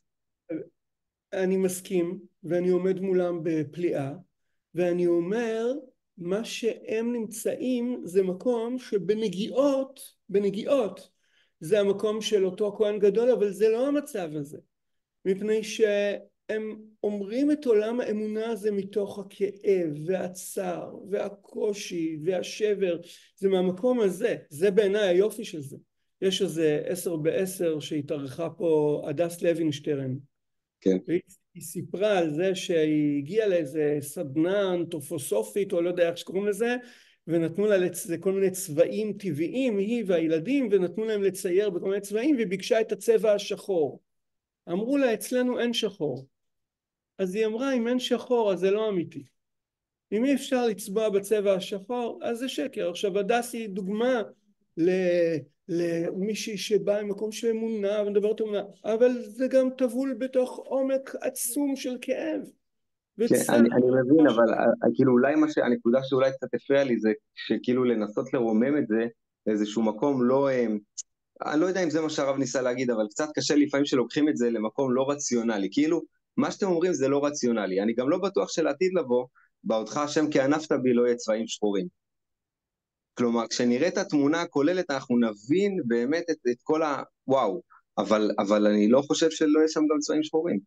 אני מסכים, ואני עומד מולם בפליאה, ואני אומר, מה שהם נמצאים זה מקום שבנגיעות, בנגיעות, זה המקום של אותו כהן גדול, אבל זה לא המצב הזה. מפני שהם אומרים את עולם האמונה הזה מתוך הכאב והצער והקושי והשבר, זה מהמקום הזה, זה בעיניי היופי של זה. יש איזה עשר בעשר שהתארחה פה הדס לוינשטרן. כן. והיא היא סיפרה על זה שהיא הגיעה לאיזה סדנה אנתרופוסופית או לא יודע איך שקוראים לזה, ונתנו לה לצ... כל מיני צבעים טבעיים, היא והילדים, ונתנו להם לצייר בכל מיני צבעים, והיא ביקשה את הצבע השחור. אמרו לה, אצלנו אין שחור. אז היא אמרה, אם אין שחור אז זה לא אמיתי. אם אי אפשר לצבוע בצבע השחור אז זה שקר. עכשיו הדס היא דוגמה ל... למישהי שבא ממקום של אמונה ומדברת אמונה, אבל זה גם טבול בתוך עומק עצום של כאב. כן, אני, אני מבין, אבל כאילו אולי מה שהנקודה שאולי קצת הפריע לי זה שכאילו לנסות לרומם את זה לאיזשהו מקום לא, אני לא יודע אם זה מה שהרב ניסה להגיד, אבל קצת קשה לפעמים שלוקחים את זה למקום לא רציונלי, כאילו מה שאתם אומרים זה לא רציונלי, אני גם לא בטוח שלעתיד לבוא, בעודך השם כענפת בי לא יהיה צבעים שחורים. כלומר, כשנראה את התמונה הכוללת, אנחנו נבין באמת את, את כל ה... וואו, אבל, אבל אני לא חושב שלא יהיה שם גם צבעים שחורים.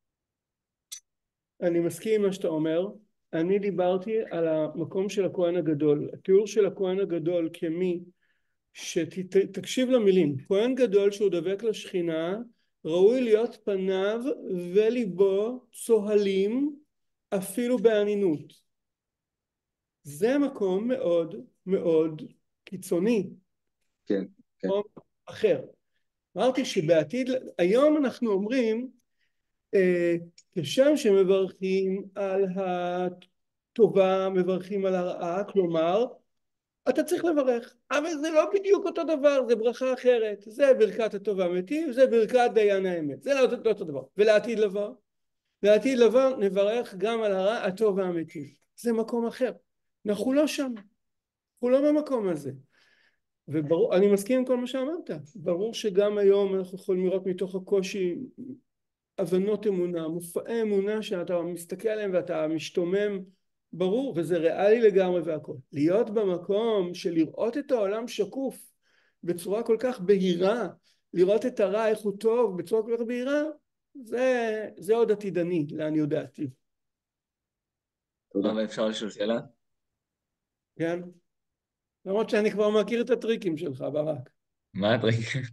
אני מסכים עם מה שאתה אומר. אני דיברתי על המקום של הכהן הגדול. התיאור של הכהן הגדול כמי שתקשיב למילים. כהן גדול שהוא דבק לשכינה, ראוי להיות פניו וליבו צוהלים אפילו בענינות. זה מקום מאוד מאוד קיצוני. כן, כן. אחר. אמרתי שבעתיד, היום אנחנו אומרים, אה, כשם שמברכים על הטובה, מברכים על הרעה, כלומר, אתה צריך לברך, אבל זה לא בדיוק אותו דבר, זה ברכה אחרת, זה ברכת הטובה מטיב, זה ברכת דיין האמת, זה לא אותו דבר. ולעתיד לבוא, לעתיד לבוא נברך גם על הרע, הטוב והמטיב. זה מקום אחר. אנחנו לא שם, אנחנו לא במקום הזה. וברור, אני מסכים עם כל מה שאמרת, ברור שגם היום אנחנו יכולים לראות מתוך הקושי הבנות אמונה, מופעי אמונה שאתה מסתכל עליהם ואתה משתומם, ברור, וזה ריאלי לגמרי והכל. להיות במקום של לראות את העולם שקוף, בצורה כל כך בהירה, לראות את הרע איך הוא טוב בצורה כל כך בהירה, זה, זה עוד עתידני, לעניות דעתי. תודה. אבל אפשר לשאול שאלה? כן? למרות שאני כבר מכיר את הטריקים שלך, ברק. מה הטריק?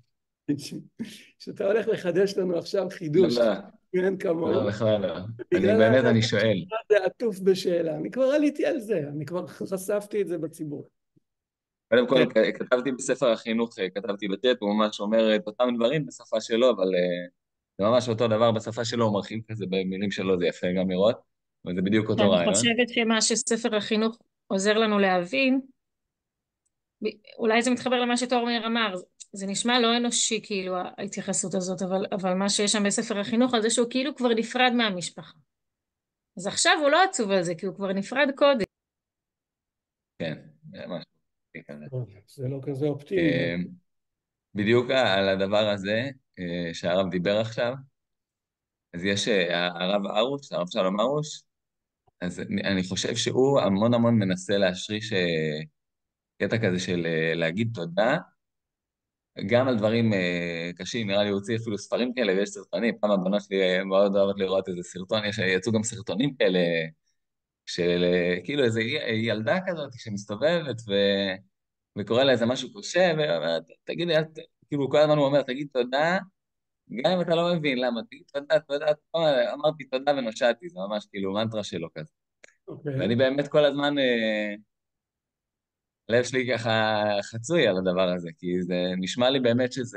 שאתה הולך לחדש לנו עכשיו לא, חידוש, לא, אין כמוהו. לא, בכלל לא. אני בגלל באמת, ה- אני שואל. זה עטוף בשאלה. אני כבר עליתי על זה, אני כבר חשפתי את זה בציבור. קודם כל, כן. כ- כתבתי בספר החינוך, אה, כתבתי בטט, הוא ממש אומר את אותם דברים בשפה שלו, אבל אה, זה ממש אותו דבר בשפה שלו, הוא מרחיב כזה במילים שלו, זה יפה גם לראות, וזה בדיוק אותו אני רעיון. חושבת שמה שספר החינוך עוזר לנו להבין, ב- אולי זה מתחבר למה שתורמיר אמר, זה נשמע לא אנושי כאילו ההתייחסות הזאת, אבל, אבל מה שיש שם בספר החינוך על זה שהוא כאילו כבר נפרד מהמשפחה. אז עכשיו הוא לא עצוב על זה, כי הוא כבר נפרד קודם. כן, ממש. כזה. זה לא כזה אופטימי. אה, בדיוק על הדבר הזה אה, שהרב דיבר עכשיו, אז יש אה, הרב ארוש, הרב שלום ארוש, אז אני אני חושב שהוא המון המון מנסה להשריש אה, קטע כזה של אה, להגיד תודה, גם על דברים אה, קשים, נראה לי הוא הוציא אפילו ספרים כאלה ויש סרטונים, פעם הבנות שלי אה, מאוד אוהבת לראות איזה סרטון, יש, יצאו גם סרטונים כאלה של אה, כאילו איזו ילדה כזאת שמסתובבת ו... וקורא לה איזה משהו קשה, ואומרת, תגיד לי, את- כאילו כל הזמן הוא אומר, תגיד תודה, גם אם אתה לא מבין למה, תגיד תודה, תודה, תודה, אמרתי תודה ונושעתי, זה ממש כאילו מנטרה שלו כזה. אוקיי. ואני באמת כל הזמן, אה, הלב שלי ככה חצוי על הדבר הזה, כי זה נשמע לי באמת שזה,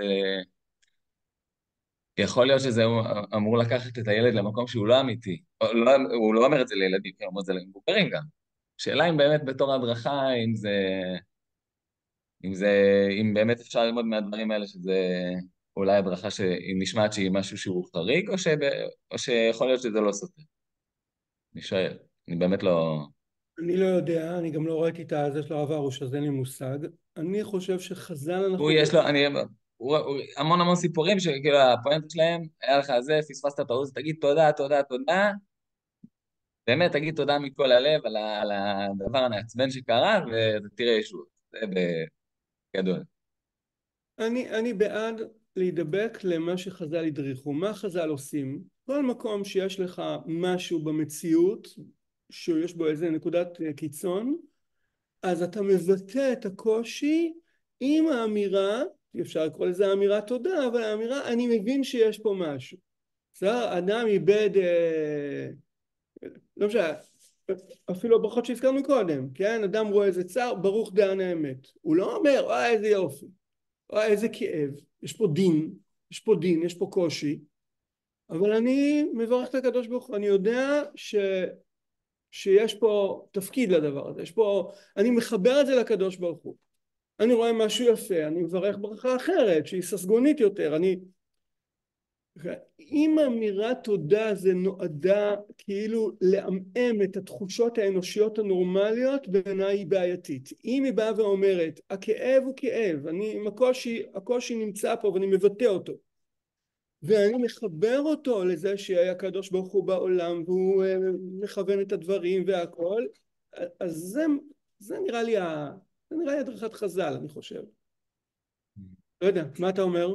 יכול להיות שזה אמור לקחת את הילד למקום שהוא לא אמיתי. או לא, הוא לא אומר את זה לילדים, הוא אומר את זה למבוגרים גם. שאלה אם באמת בתור הדרכה, אם זה, אם זה, אם באמת אפשר ללמוד מהדברים האלה, שזה אולי הדרכה שהיא נשמעת שהיא משהו שהוא חריג, או, שב, או שיכול להיות שזה לא סותר. אני שואל, אני באמת לא... אני לא יודע, אני גם לא ראיתי את הזה של הרב ארוש, אז אין לי מושג. אני חושב שחז"ל אנחנו... הוא יש לו, אני, הוא, הוא, המון המון סיפורים שכאילו הפואנטה שלהם, היה לך זה, פספסת את העוז, תגיד תודה, תודה, תודה, באמת תגיד תודה מכל הלב על, ה, על הדבר המעצבן שקרה, ותראה ישועות, זה בגדול. אני, אני בעד להידבק למה שחז"ל הדריכו. מה חז"ל עושים? כל מקום שיש לך משהו במציאות, שיש בו איזה נקודת קיצון, אז אתה מבטא את הקושי עם האמירה, אפשר לקרוא לזה אמירה תודה, אבל האמירה, אני מבין שיש פה משהו. בסדר? אדם איבד, אה, לא משנה, אפילו הברכות שהזכרנו קודם, כן? אדם רואה איזה צער, ברוך דען האמת. הוא לא אומר, אה, איזה יופי, אה, איזה כאב, יש פה דין, יש פה דין, יש פה קושי, אבל אני מברך את הקדוש ברוך הוא, אני יודע ש... שיש פה תפקיד לדבר הזה, יש פה, אני מחבר את זה לקדוש ברוך הוא, אני רואה משהו יפה, אני מברך ברכה אחרת שהיא ססגונית יותר, אני, אם אמירת תודה זה נועדה כאילו לעמעם את התחושות האנושיות הנורמליות, בעיניי היא בעייתית. אם היא באה ואומרת הכאב הוא כאב, אני עם הקושי, הקושי נמצא פה ואני מבטא אותו, ואני מחבר אותו לזה שהיה הקדוש ברוך הוא בעולם והוא מכוון את הדברים והכל, אז זה, זה נראה לי ה... זה נראה לי הדרכת חז"ל, אני חושב. לא יודע, מה אתה אומר?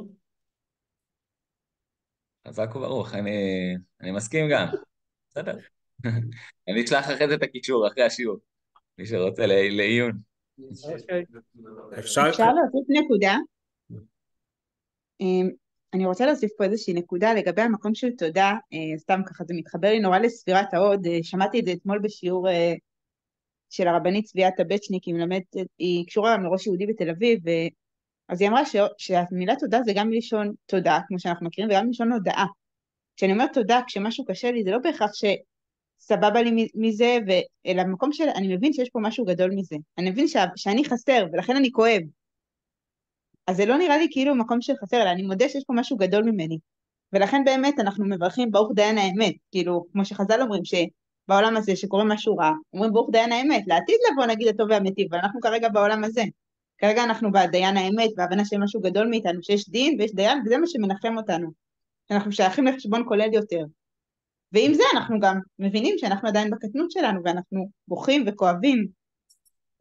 חזק וברוך, אני, אני מסכים גם, בסדר. אני אשלח אחרי זה את הקישור, אחרי השיעור, מי שרוצה לעיון. אוקיי. אפשר? אפשר להוסיף נקודה? אמ, אני רוצה להוסיף פה איזושהי נקודה לגבי המקום של תודה, אה, סתם ככה זה מתחבר לי נורא לספירת ההוד, אה, שמעתי את זה אתמול בשיעור אה, של הרבנית צביה טבצ'ניק, היא מלמדת, היא קשורה גם לראש יהודי בתל אביב, ו... אז היא אמרה ש... שהמילה תודה זה גם מלשון תודה, כמו שאנחנו מכירים, וגם מלשון הודאה. כשאני אומרת תודה, כשמשהו קשה לי, זה לא בהכרח שסבבה לי מזה, ו... אלא במקום של, אני מבין שיש פה משהו גדול מזה. אני מבין ש... שאני חסר, ולכן אני כואב. אז זה לא נראה לי כאילו מקום של חסר, אלא אני מודה שיש פה משהו גדול ממני. ולכן באמת אנחנו מברכים ברוך דיין האמת, כאילו, כמו שחז"ל אומרים, שבעולם הזה שקורה משהו רע, אומרים ברוך דיין האמת, לעתיד לבוא נגיד הטוב והמיטיב, אבל אנחנו כרגע בעולם הזה. כרגע אנחנו בדיין האמת, בהבנה של משהו גדול מאיתנו, שיש דין ויש דיין, וזה מה שמנחם אותנו. אנחנו שייכים לחשבון כולל יותר. ועם זה אנחנו גם מבינים שאנחנו עדיין בקטנות שלנו, ואנחנו בוכים וכואבים,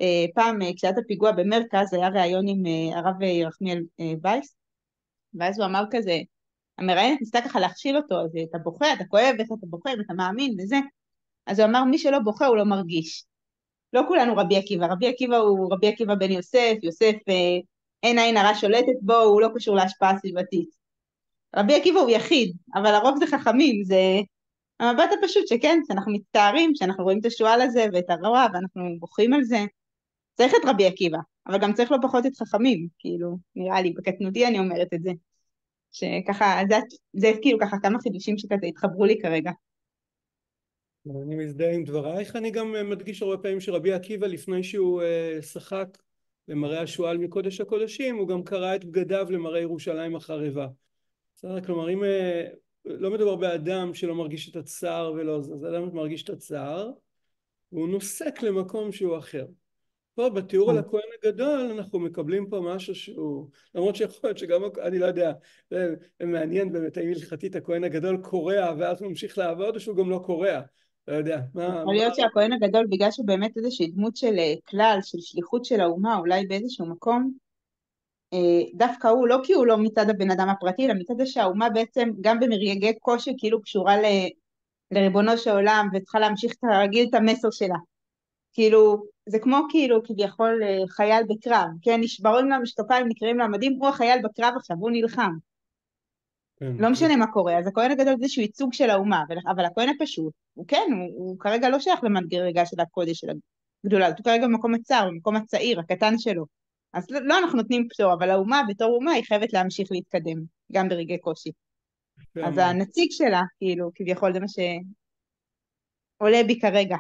אה, פעם אה, כשהיה את הפיגוע במרכז, היה ראיון עם אה, הרב ירחמיאל אה, וייס, ואז הוא אמר כזה, המראיינת ניסתה ככה להכשיל אותו, אז אתה בוכה, אתה כואב, איך אתה בוכה, ואתה מאמין, וזה. אז הוא אמר, מי שלא בוכה הוא לא מרגיש. לא כולנו רבי עקיבא, רבי עקיבא הוא רבי עקיבא בן יוסף, יוסף אה, אין עין הרע שולטת בו, הוא לא קשור להשפעה הסביבתית. רבי עקיבא הוא יחיד, אבל הרוב זה חכמים, זה המבט הפשוט שכן, שאנחנו מצטערים, שאנחנו רואים את השועל הזה ואת הרוע, ואנחנו בוכים על זה. צריך את רבי עקיבא, אבל גם צריך לא פחות את חכמים, כאילו, נראה לי, בקטנותי אני אומרת את זה. שככה, זה, זה כאילו ככה כמה חידושים שכזה התחברו לי כרגע. אני מזדהה עם דברייך. אני גם מדגיש הרבה פעמים שרבי עקיבא, לפני שהוא uh, שחק למראה השועל מקודש הקודשים, הוא גם קרא את בגדיו למראה ירושלים החרבה. בסדר, כלומר, אם uh, לא מדובר באדם שלא מרגיש את הצער ולא זה, אז אדם מרגיש את הצער, והוא נוסק למקום שהוא אחר. פה בתיאור על הכהן הגדול אנחנו מקבלים פה משהו שהוא, למרות שיכול להיות שגם, אני לא יודע, זה מעניין באמת האם הלכתית הכהן הגדול קורע ואז ממשיך לעבוד או שהוא גם לא קורע, לא יודע. יכול להיות שהכהן הגדול, בגלל שהוא באמת איזושהי דמות של כלל, של שליחות של האומה, אולי באיזשהו מקום, דווקא הוא, לא כי הוא לא מצד הבן אדם הפרטי, אלא מצד זה שהאומה בעצם גם במרגעי קושי כאילו קשורה ל, לריבונו של עולם וצריכה להמשיך להגיד את המסר שלה. כאילו, זה כמו כאילו כביכול חייל בקרב, כן? נשברים לה משקפיים, נקראים לה מדים, הוא החייל בקרב עכשיו, הוא נלחם. לא משנה מה קורה, אז הכהן הגדול זה איזשהו ייצוג של האומה, אבל הכהן הפשוט, הוא כן, הוא, הוא כרגע לא שייך למדרגה של הקודש של הגדולה, הוא כרגע במקום הצער, במקום הצעיר, הקטן שלו. אז לא, לא אנחנו נותנים פטור, אבל האומה בתור אומה היא חייבת להמשיך להתקדם, גם ברגעי קושי. אז הנציג שלה, כאילו, כביכול זה מה שעולה בי כרגע.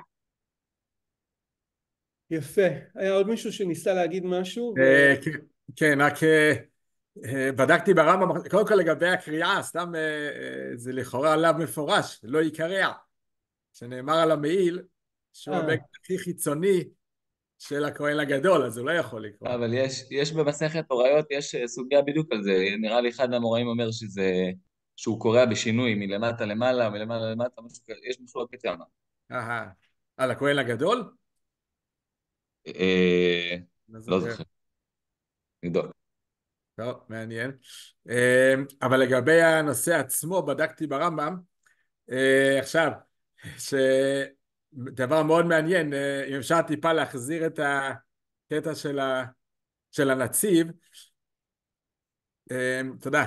יפה. היה עוד מישהו שניסה להגיד משהו? כן, רק בדקתי ברמב"ם, קודם כל לגבי הקריאה, סתם זה לכאורה עליו מפורש, לא יקרע, שנאמר על המעיל, שהוא הבגד הכי חיצוני של הכהן הגדול, אז הוא לא יכול לקרוא. אבל יש, יש במסכת הוריות, יש סוגיה בדיוק על זה, נראה לי אחד מהמוראים אומר שזה, שהוא קורא בשינוי מלמטה למעלה, מלמעלה למטה, יש מחלוקת שמה. אהה, על הכהן הגדול? לא זוכר. נבדוק. טוב, מעניין. אבל לגבי הנושא עצמו, בדקתי ברמב"ם, עכשיו, שדבר מאוד מעניין, אם אפשר טיפה להחזיר את הקטע של, ה... של הנציב, תודה,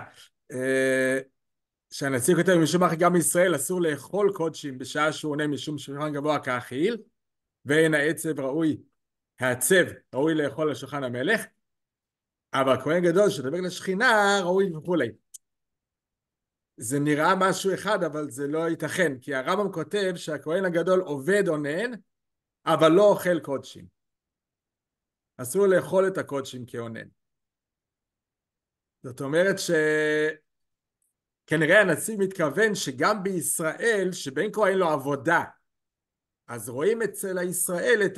שהנציב כותב משום מה גם בישראל אסור לאכול קודשים בשעה שהוא עונה משום שולחן גבוה כאכיל, ואין העצב ראוי, העצב ראוי לאכול על שולחן המלך, אבל הכהן גדול שדבק לשכינה ראוי וכולי. זה נראה משהו אחד, אבל זה לא ייתכן, כי הרמב"ם כותב שהכהן הגדול עובד אונן, אבל לא אוכל קודשים. אסור לאכול את הקודשים כאונן. זאת אומרת שכנראה הנציב מתכוון שגם בישראל, שבין כה אין לו עבודה, אז רואים אצל הישראל את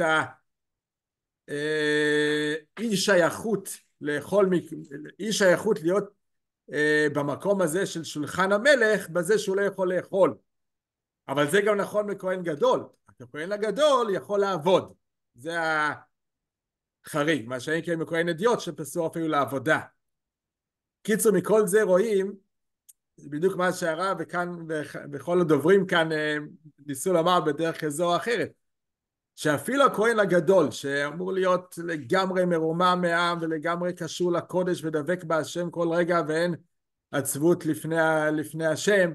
האי שייכות לאכול, אי שייכות להיות במקום הזה של שולחן המלך, בזה שהוא לא יכול לאכול. אבל זה גם נכון בכהן גדול. הכהן הגדול יכול לעבוד. זה החריג, מה שאין כן בכהן אדיוט שפסו אפילו לעבודה. קיצור, מכל זה רואים, בדיוק מה שהרב וכאן, וכל הדוברים כאן ניסו לומר בדרך כזו או אחרת, שאפילו הכהן הגדול, שאמור להיות לגמרי מרומם מעם ולגמרי קשור לקודש ודבק בהשם כל רגע ואין עצבות לפני, לפני השם,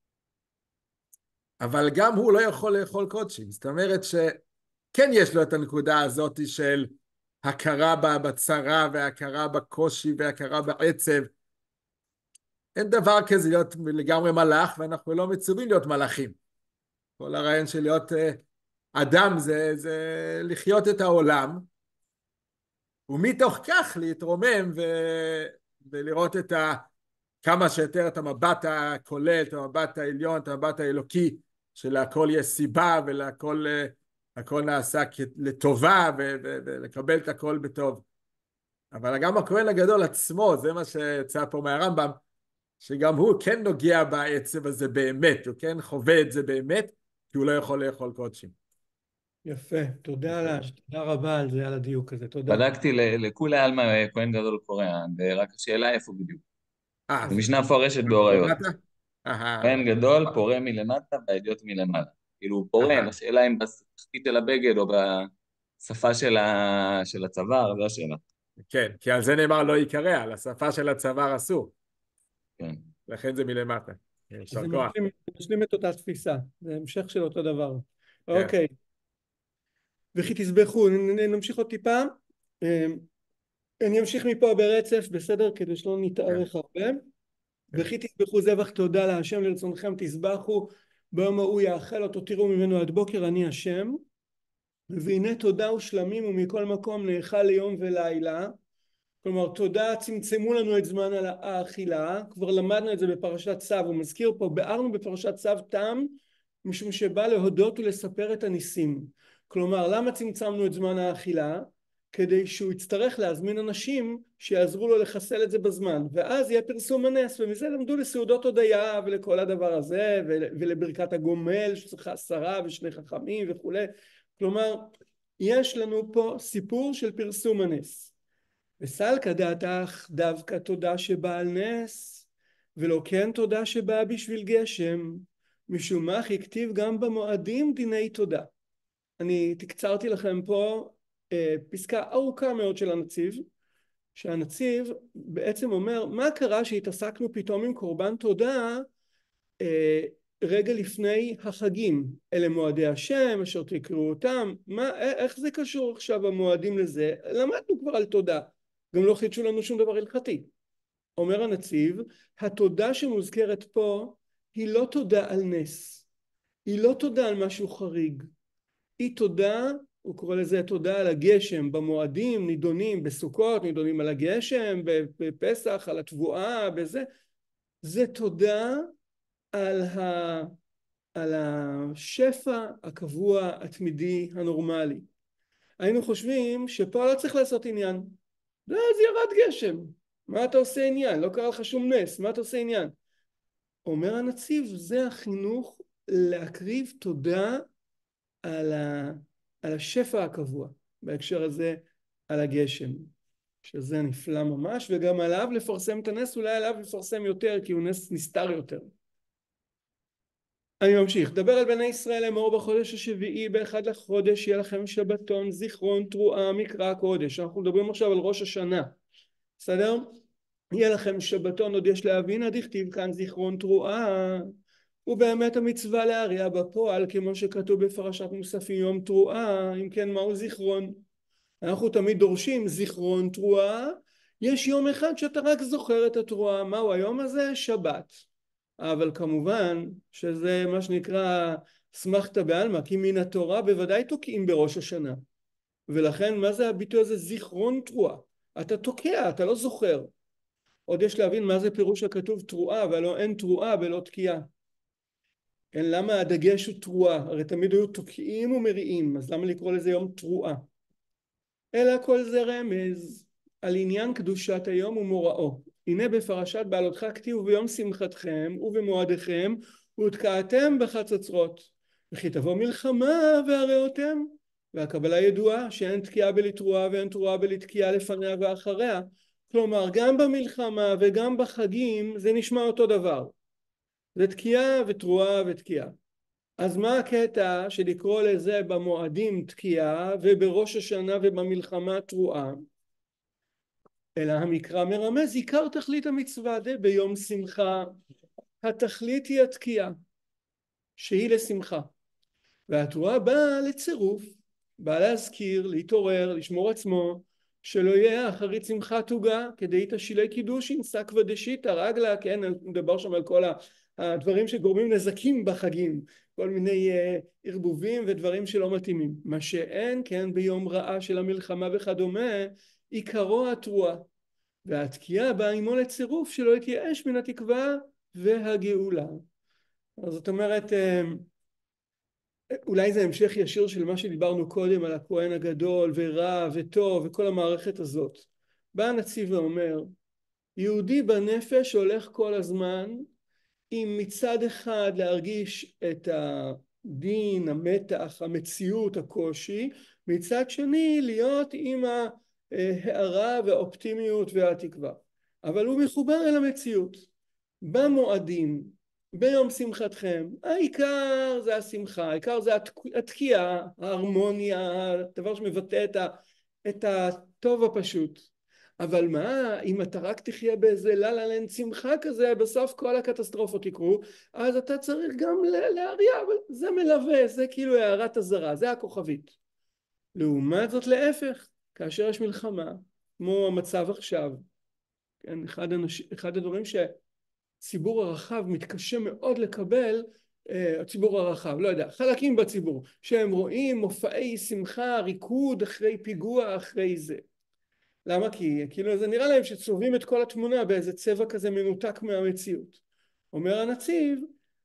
אבל גם הוא לא יכול לאכול קודשים. זאת אומרת שכן יש לו את הנקודה הזאת של הכרה בצרה והכרה בקושי והכרה בעצב. אין דבר כזה להיות לגמרי מלאך, ואנחנו לא מצווים להיות מלאכים. כל הרעיון של להיות אדם זה, זה לחיות את העולם, ומתוך כך להתרומם ו... ולראות את ה... כמה שיותר את המבט הכולל, את המבט העליון, את המבט האלוקי, שלהכל יש סיבה ולהכל הכל נעשה לטובה ו... ו... ולקבל את הכל בטוב. אבל גם הכהן הגדול עצמו, זה מה שיצא פה מהרמב"ם, שגם הוא כן נוגע בעצב הזה באמת, הוא כן חווה את זה באמת, כי הוא לא יכול לאכול קודשים. יפה, תודה, לה, תודה רבה על זה, על הדיוק הזה, תודה. בדקתי ל- לכולי עלמא כהן גדול קורא, ורק השאלה איפה בדיוק. אה, זו משנה מפורשת באוריות. למטה? אהה, כהן גדול פורה מלמטה והאדיוט מלמעלה. כאילו הוא פורה, אהה. השאלה אם בתחתית של הבגד או בשפה של ה- של הצוואר, זו השאלה. כן, כי על זה נאמר לא יקרא, על השפה של הצוואר אסור, כן. לכן זה מלמטה. זה יישר כוח. משלים, משלים את אותה תפיסה, זה המשך של אותו דבר. כן. אוקיי. וכי תסבכו, נ- נ- נמשיך עוד טיפה. אמ, אני אמשיך מפה ברצף, בסדר? כדי שלא נתארך הרבה. וכי תסבכו זבח תודה להשם לרצונכם תסבחו, ביום ההוא יאכל אותו תראו ממנו עד בוקר אני השם. והנה תודה ושלמים ומכל מקום נאכל ליום ולילה. כלומר תודה צמצמו לנו את זמן האכילה, כבר למדנו את זה בפרשת צו, הוא מזכיר פה, ביארנו בפרשת צו תם משום שבא להודות ולספר את הניסים. כלומר למה צמצמנו את זמן האכילה? כדי שהוא יצטרך להזמין אנשים שיעזרו לו לחסל את זה בזמן, ואז יהיה פרסום הנס, ומזה למדו לסעודות הודיה ולכל הדבר הזה, ולברכת הגומל שצריכה עשרה ושני חכמים וכולי. כלומר יש לנו פה סיפור של פרסום הנס. וסלקא דעתך דווקא תודה שבא על נס, ולא כן תודה שבא בשביל גשם, משום מה הכתיב גם במועדים דיני תודה. אני תקצרתי לכם פה אה, פסקה ארוכה מאוד של הנציב, שהנציב בעצם אומר מה קרה שהתעסקנו פתאום עם קורבן תודה אה, רגע לפני החגים, אלה מועדי השם אשר תקראו אותם, מה, איך זה קשור עכשיו המועדים לזה? למדנו כבר על תודה, גם לא חידשו לנו שום דבר הלכתי. אומר הנציב, התודה שמוזכרת פה היא לא תודה על נס, היא לא תודה על משהו חריג, היא תודה, הוא קורא לזה תודה על הגשם, במועדים נידונים בסוכות, נידונים על הגשם, בפסח, על התבואה, בזה, זה תודה על, ה, על השפע הקבוע התמידי הנורמלי. היינו חושבים שפה לא צריך לעשות עניין, אז ירד גשם, מה אתה עושה עניין? לא קרה לך שום נס, מה אתה עושה עניין? אומר הנציב, זה החינוך להקריב תודה על, ה, על השפע הקבוע, בהקשר הזה על הגשם, שזה נפלא ממש, וגם עליו לפרסם את הנס, אולי עליו לפרסם יותר, כי הוא נס נסתר יותר. אני ממשיך, דבר על בני ישראל אמור בחודש השביעי באחד לחודש יהיה לכם שבתון זיכרון תרועה מקרא קודש. אנחנו מדברים עכשיו על ראש השנה, בסדר? יהיה לכם שבתון, עוד יש להבין, עד הכתיב כאן זיכרון תרועה, ובאמת המצווה להריע בפועל כמו שכתוב בפרשת מוספים יום תרועה. אם כן מהו זיכרון? אנחנו תמיד דורשים זיכרון תרועה, יש יום אחד שאתה רק זוכר את התרועה, מהו היום הזה? שבת. אבל כמובן שזה מה שנקרא סמכתא בעלמא, כי מן התורה בוודאי תוקעים בראש השנה, ולכן מה זה הביטוי הזה זיכרון תרועה? אתה תוקע, אתה לא זוכר. עוד יש להבין מה זה פירוש הכתוב תרועה, ולא אין תרועה ולא תקיעה. כן, למה הדגש הוא תרועה? הרי תמיד היו תוקעים ומריעים, אז למה לקרוא לזה יום תרועה? אלא כל זה רמז על עניין קדושת היום ומוראו. הנה בפרשת בעלותך כתיב ביום שמחתכם ובמועדיכם ותקעתם בחצוצרות, וכי תבוא מלחמה והראותם, והקבלה ידועה שאין תקיעה בלי תרועה ואין תרועה בלי תקיעה לפניה ואחריה. כלומר גם במלחמה וגם בחגים זה נשמע אותו דבר, זה תקיעה ותרועה ותקיעה. אז מה הקטע של לקרוא לזה במועדים תקיעה ובראש השנה ובמלחמה תרועה? אלא המקרא מרמז עיקר תכלית המצווה דה ביום שמחה, התכלית היא התקיעה שהיא לשמחה, והתרועה באה לצירוף, באה להזכיר, להתעורר, לשמור עצמו, שלא יהיה אחרית שמחה תוגה כדי תשילי קידושין שק ודשיתא רגלה. כן, נדבר שם על כל הדברים שגורמים נזקים בחגים, כל מיני ערבובים ודברים שלא מתאימים. מה שאין כן ביום רעה של המלחמה וכדומה, עיקרו התרועה, והתקיעה באה עמו לצירוף שלא יתייאש מן התקווה והגאולה. אז זאת אומרת, אולי זה המשך ישיר של מה שדיברנו קודם על הכהן הגדול ורע וטוב וכל המערכת הזאת. בא הנציב ואומר, יהודי בנפש הולך כל הזמן עם מצד אחד להרגיש את הדין, המתח, המציאות, הקושי, מצד שני להיות עם ההערה והאופטימיות והתקווה. אבל הוא מחובר אל המציאות. במועדים, ביום שמחתכם, העיקר זה השמחה, העיקר זה התקיעה, ההרמוניה, הדבר שמבטא את, ה, את הטוב הפשוט. אבל מה, אם אתה רק תחיה באיזה לה לה לנד שמחה כזה, בסוף כל הקטסטרופות יקרו, אז אתה צריך גם להריע, אבל זה מלווה, זה כאילו הערת הזרה, זה הכוכבית. לעומת זאת להפך, כאשר יש מלחמה, כמו המצב עכשיו, כן, אחד, אנש, אחד הדברים שהציבור הרחב מתקשה מאוד לקבל, הציבור הרחב, לא יודע, חלקים בציבור, שהם רואים מופעי שמחה, ריקוד אחרי פיגוע, אחרי זה. למה? כי כאילו זה נראה להם שצובעים את כל התמונה באיזה צבע כזה מנותק מהמציאות. אומר הנציב,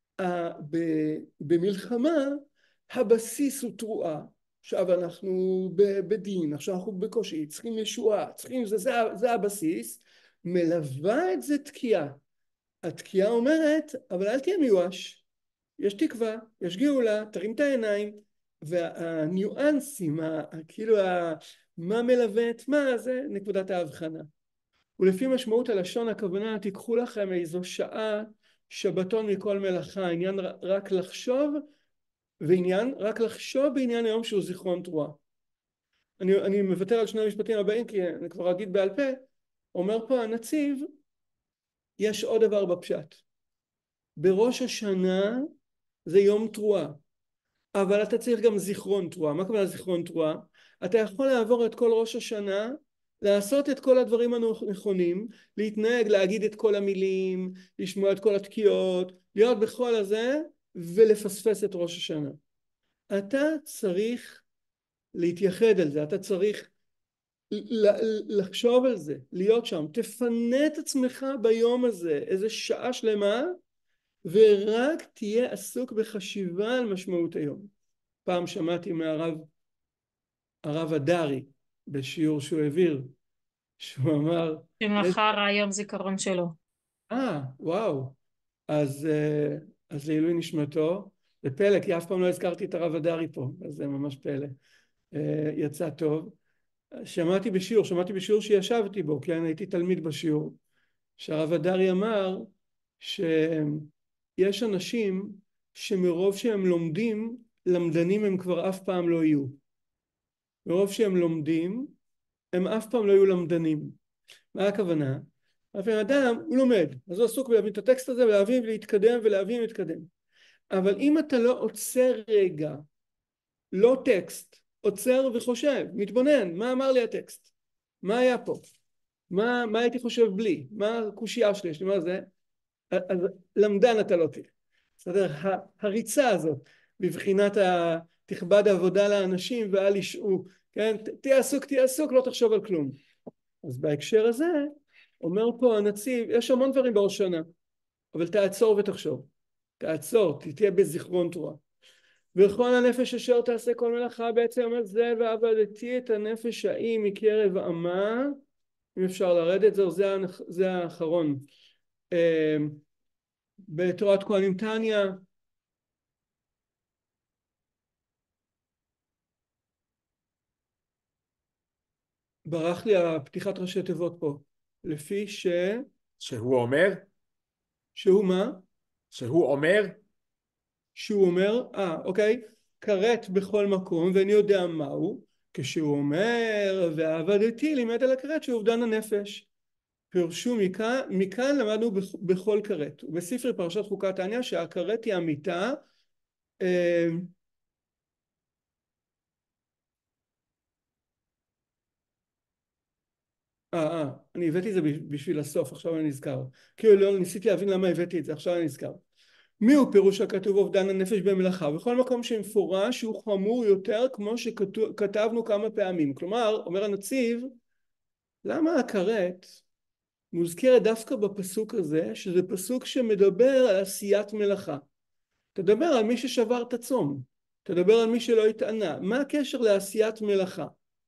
במלחמה הבסיס הוא תרועה. עכשיו אנחנו בדין, עכשיו אנחנו בקושי, צריכים ישועה, צריכים, זה, זה, זה הבסיס, מלווה את זה תקיעה. התקיעה אומרת, אבל אל תהיה מיואש, יש תקווה, יש גאולה, תרים את העיניים, והניואנסים, כאילו מה מלווה את מה, זה נקודת ההבחנה. ולפי משמעות הלשון הכוונה, תיקחו לכם איזו שעה שבתון מכל מלאכה, עניין רק לחשוב, ועניין רק לחשוב בעניין היום שהוא זיכרון תרועה. אני, אני מוותר על שני המשפטים הבאים, כי אני כבר אגיד בעל פה, אומר פה הנציב, יש עוד דבר בפשט. בראש השנה זה יום תרועה, אבל אתה צריך גם זיכרון תרועה. מה כוונה זיכרון תרועה? אתה יכול לעבור את כל ראש השנה, לעשות את כל הדברים הנכונים, להתנהג, להגיד את כל המילים, לשמוע את כל התקיעות, להיות בכל הזה ולפספס את ראש השנה. אתה צריך להתייחד על זה, אתה צריך לחשוב על זה, להיות שם. תפנה את עצמך ביום הזה, איזה שעה שלמה, ורק תהיה עסוק בחשיבה על משמעות היום. פעם שמעתי מהרב הרב הדרי בשיעור שהוא העביר, שהוא אמר... שמחר היום זיכרון שלו. אה, וואו. אז, אז לעילוי נשמתו, זה פלא, כי אף פעם לא הזכרתי את הרב הדרי פה, אז זה ממש פלא. יצא טוב. שמעתי בשיעור, שמעתי בשיעור שישבתי בו, כי אני הייתי תלמיד בשיעור, שהרב הדרי אמר שיש אנשים שמרוב שהם לומדים, למדנים הם כבר אף פעם לא יהיו. מרוב שהם לומדים, הם אף פעם לא יהיו למדנים. מה הכוונה? אבל אדם, הוא לומד, אז הוא עסוק בלהבין את הטקסט הזה, ולהבין ולהתקדם ולהבין ולהתקדם. אבל אם אתה לא עוצר רגע, לא טקסט, עוצר וחושב, מתבונן, מה אמר לי הטקסט? מה היה פה? מה, מה הייתי חושב בלי? מה הקושייה שלי? יש לי מה זה? אז למדן אתה לא תהיה. בסדר? הריצה הזאת, בבחינת תכבד העבודה לאנשים ואל ישעו, כן? תהיה עסוק, תהיה עסוק, לא תחשוב על כלום. אז בהקשר הזה, אומר פה הנציב, יש המון דברים בראש שנה, אבל תעצור ותחשוב. תעצור, תהיה בזיכרון תורה. וכל הנפש אשר תעשה כל מלאכה, בעצם אומר זה, ועבדתי את הנפש ההיא מקרב עמה, אם אפשר לרדת, זהו, זה, זה האחרון. בתורת כהנים תניא, ברח לי הפתיחת ראשי תיבות פה, לפי ש... שהוא אומר? שהוא מה? שהוא אומר? שהוא אומר, אה, אוקיי, כרת בכל מקום, ואני יודע מהו, כשהוא אומר, ועבדתי, לימד על הכרת שהוא אובדן הנפש. פירשו מכאן, מכאן למדנו בכל כרת. ובספר פרשת חוקת תניא, שהכרת היא אמיתה, אה, אה, אה, אני הבאתי את זה בשביל הסוף, עכשיו אני נזכר. כאילו לא ניסיתי להבין למה הבאתי את זה, עכשיו אני נזכר. מי הוא פירוש הכתוב אובדן הנפש במלאכה? בכל מקום שמפורש הוא חמור יותר כמו שכתבנו כמה פעמים. כלומר, אומר הנציב, למה הכרת מוזכרת דווקא בפסוק הזה, שזה פסוק שמדבר על עשיית מלאכה? תדבר על מי ששבר את הצום, תדבר על מי שלא התענה. מה הקשר לעשיית מלאכה?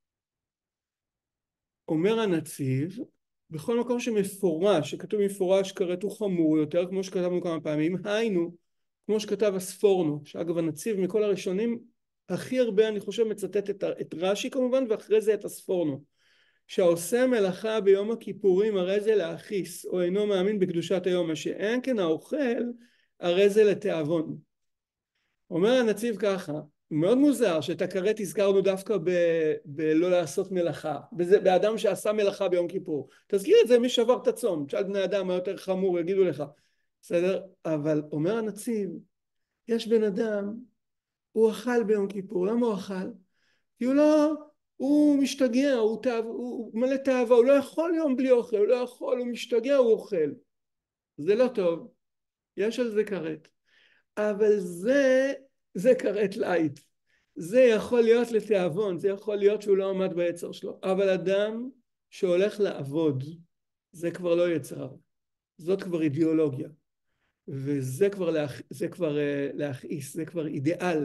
אומר הנציב, בכל מקום שמפורש, שכתוב מפורש כרת הוא חמור יותר, כמו שכתבנו כמה פעמים, היינו, כמו שכתב הספורנו, שאגב הנציב מכל הראשונים הכי הרבה אני חושב מצטט את, את רש"י כמובן, ואחרי זה את הספורנו, שהעושה מלאכה ביום הכיפורים הרי זה להכיס, או אינו מאמין בקדושת היום, מה שאין כן האוכל הרי זה לתיאבון. אומר הנציב ככה, מאוד מוזר שאת הכרת הזכרנו דווקא ב- בלא לעשות מלאכה, בזה, באדם שעשה מלאכה ביום כיפור. תזכיר את זה מי שבר את הצום, תשאל בני אדם מה יותר חמור, יגידו לך. בסדר? אבל אומר הנציב, יש בן אדם, הוא אכל ביום כיפור, למה הוא אכל? כי הוא לא, הוא משתגע, הוא, תאו, הוא מלא תאווה, הוא לא יכול יום בלי אוכל, הוא לא יכול, הוא משתגע, הוא אוכל. זה לא טוב, יש על זה כרת. אבל זה, זה כרת לייט. זה יכול להיות לתיאבון, זה יכול להיות שהוא לא עמד ביצר שלו. אבל אדם שהולך לעבוד, זה כבר לא יצר, זאת כבר אידיאולוגיה. וזה כבר, להכ... זה כבר uh, להכעיס, זה כבר אידיאל.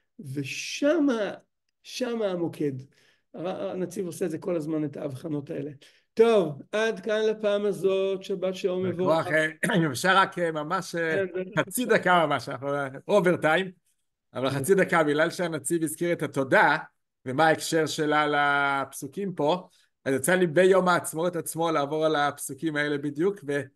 ושמה, שמה המוקד. הנציב עושה את זה כל הזמן, את ההבחנות האלה. טוב, עד כאן לפעם הזאת, שבת שלום מבורך. אם אפשר רק ממש חצי דקה ממש, אנחנו אובר טיים, אבל חצי דקה, בגלל שהנציב הזכיר את התודה, ומה ההקשר שלה לפסוקים פה, אז יצא לי ביום העצמאות עצמו לעבור על הפסוקים האלה בדיוק,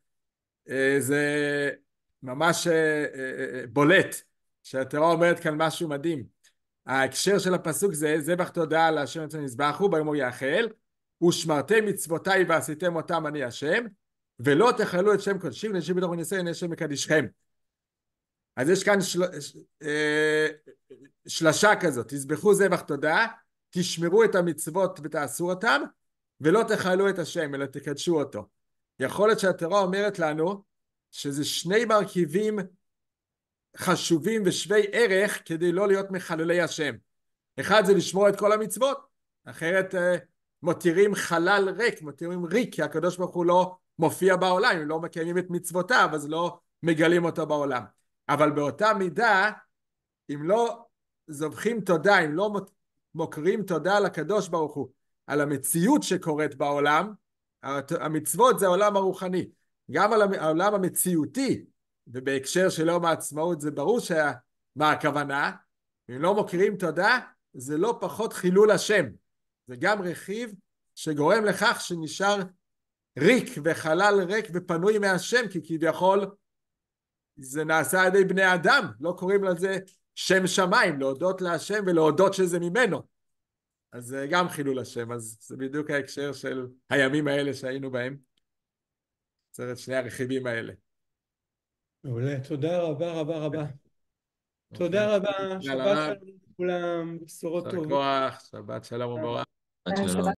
וזה ממש בולט, שהתורה אומרת כאן משהו מדהים. ההקשר של הפסוק זה, זבח תודה להשם אצל נזבחו, ביום יאכל, ושמרתם מצוותיי ועשיתם אותם אני השם, ולא תחללו את שם קודשי, ונשי בתוך ונעשה הנה השם מקדישכם. אז יש כאן של... אה... שלשה כזאת, תזבחו זבח תודה, תשמרו את המצוות ותעשו אותם, ולא תחללו את השם, אלא תקדשו אותו. יכול להיות שהתורה אומרת לנו, שזה שני מרכיבים חשובים ושווי ערך, כדי לא להיות מחללי השם. אחד זה לשמור את כל המצוות, אחרת אה, מותירים חלל ריק, מותירים ריק, כי הקדוש ברוך הוא לא מופיע בעולם, אם לא מקיימים את מצוותיו, אז לא מגלים אותו בעולם. אבל באותה מידה, אם לא זובחים תודה, אם לא מוקרים תודה לקדוש ברוך הוא, על המציאות שקורית בעולם, המצוות זה העולם הרוחני, גם על העולם המציאותי, ובהקשר של יום העצמאות זה ברור שה... מה הכוונה, אם לא מוקרים תודה, זה לא פחות חילול השם, זה גם רכיב שגורם לכך שנשאר ריק וחלל ריק ופנוי מהשם, כי כביכול זה נעשה על ידי בני אדם, לא קוראים לזה שם שמיים, להודות להשם ולהודות שזה ממנו, אז זה גם חילול השם. אז זה בדיוק ההקשר של הימים האלה שהיינו בהם, צריך את שני הרכיבים האלה. מעולה, תודה רבה רבה רבה. תודה רבה, שבת שלום לכולם, בשורות טובות. שבת שלום וברכה.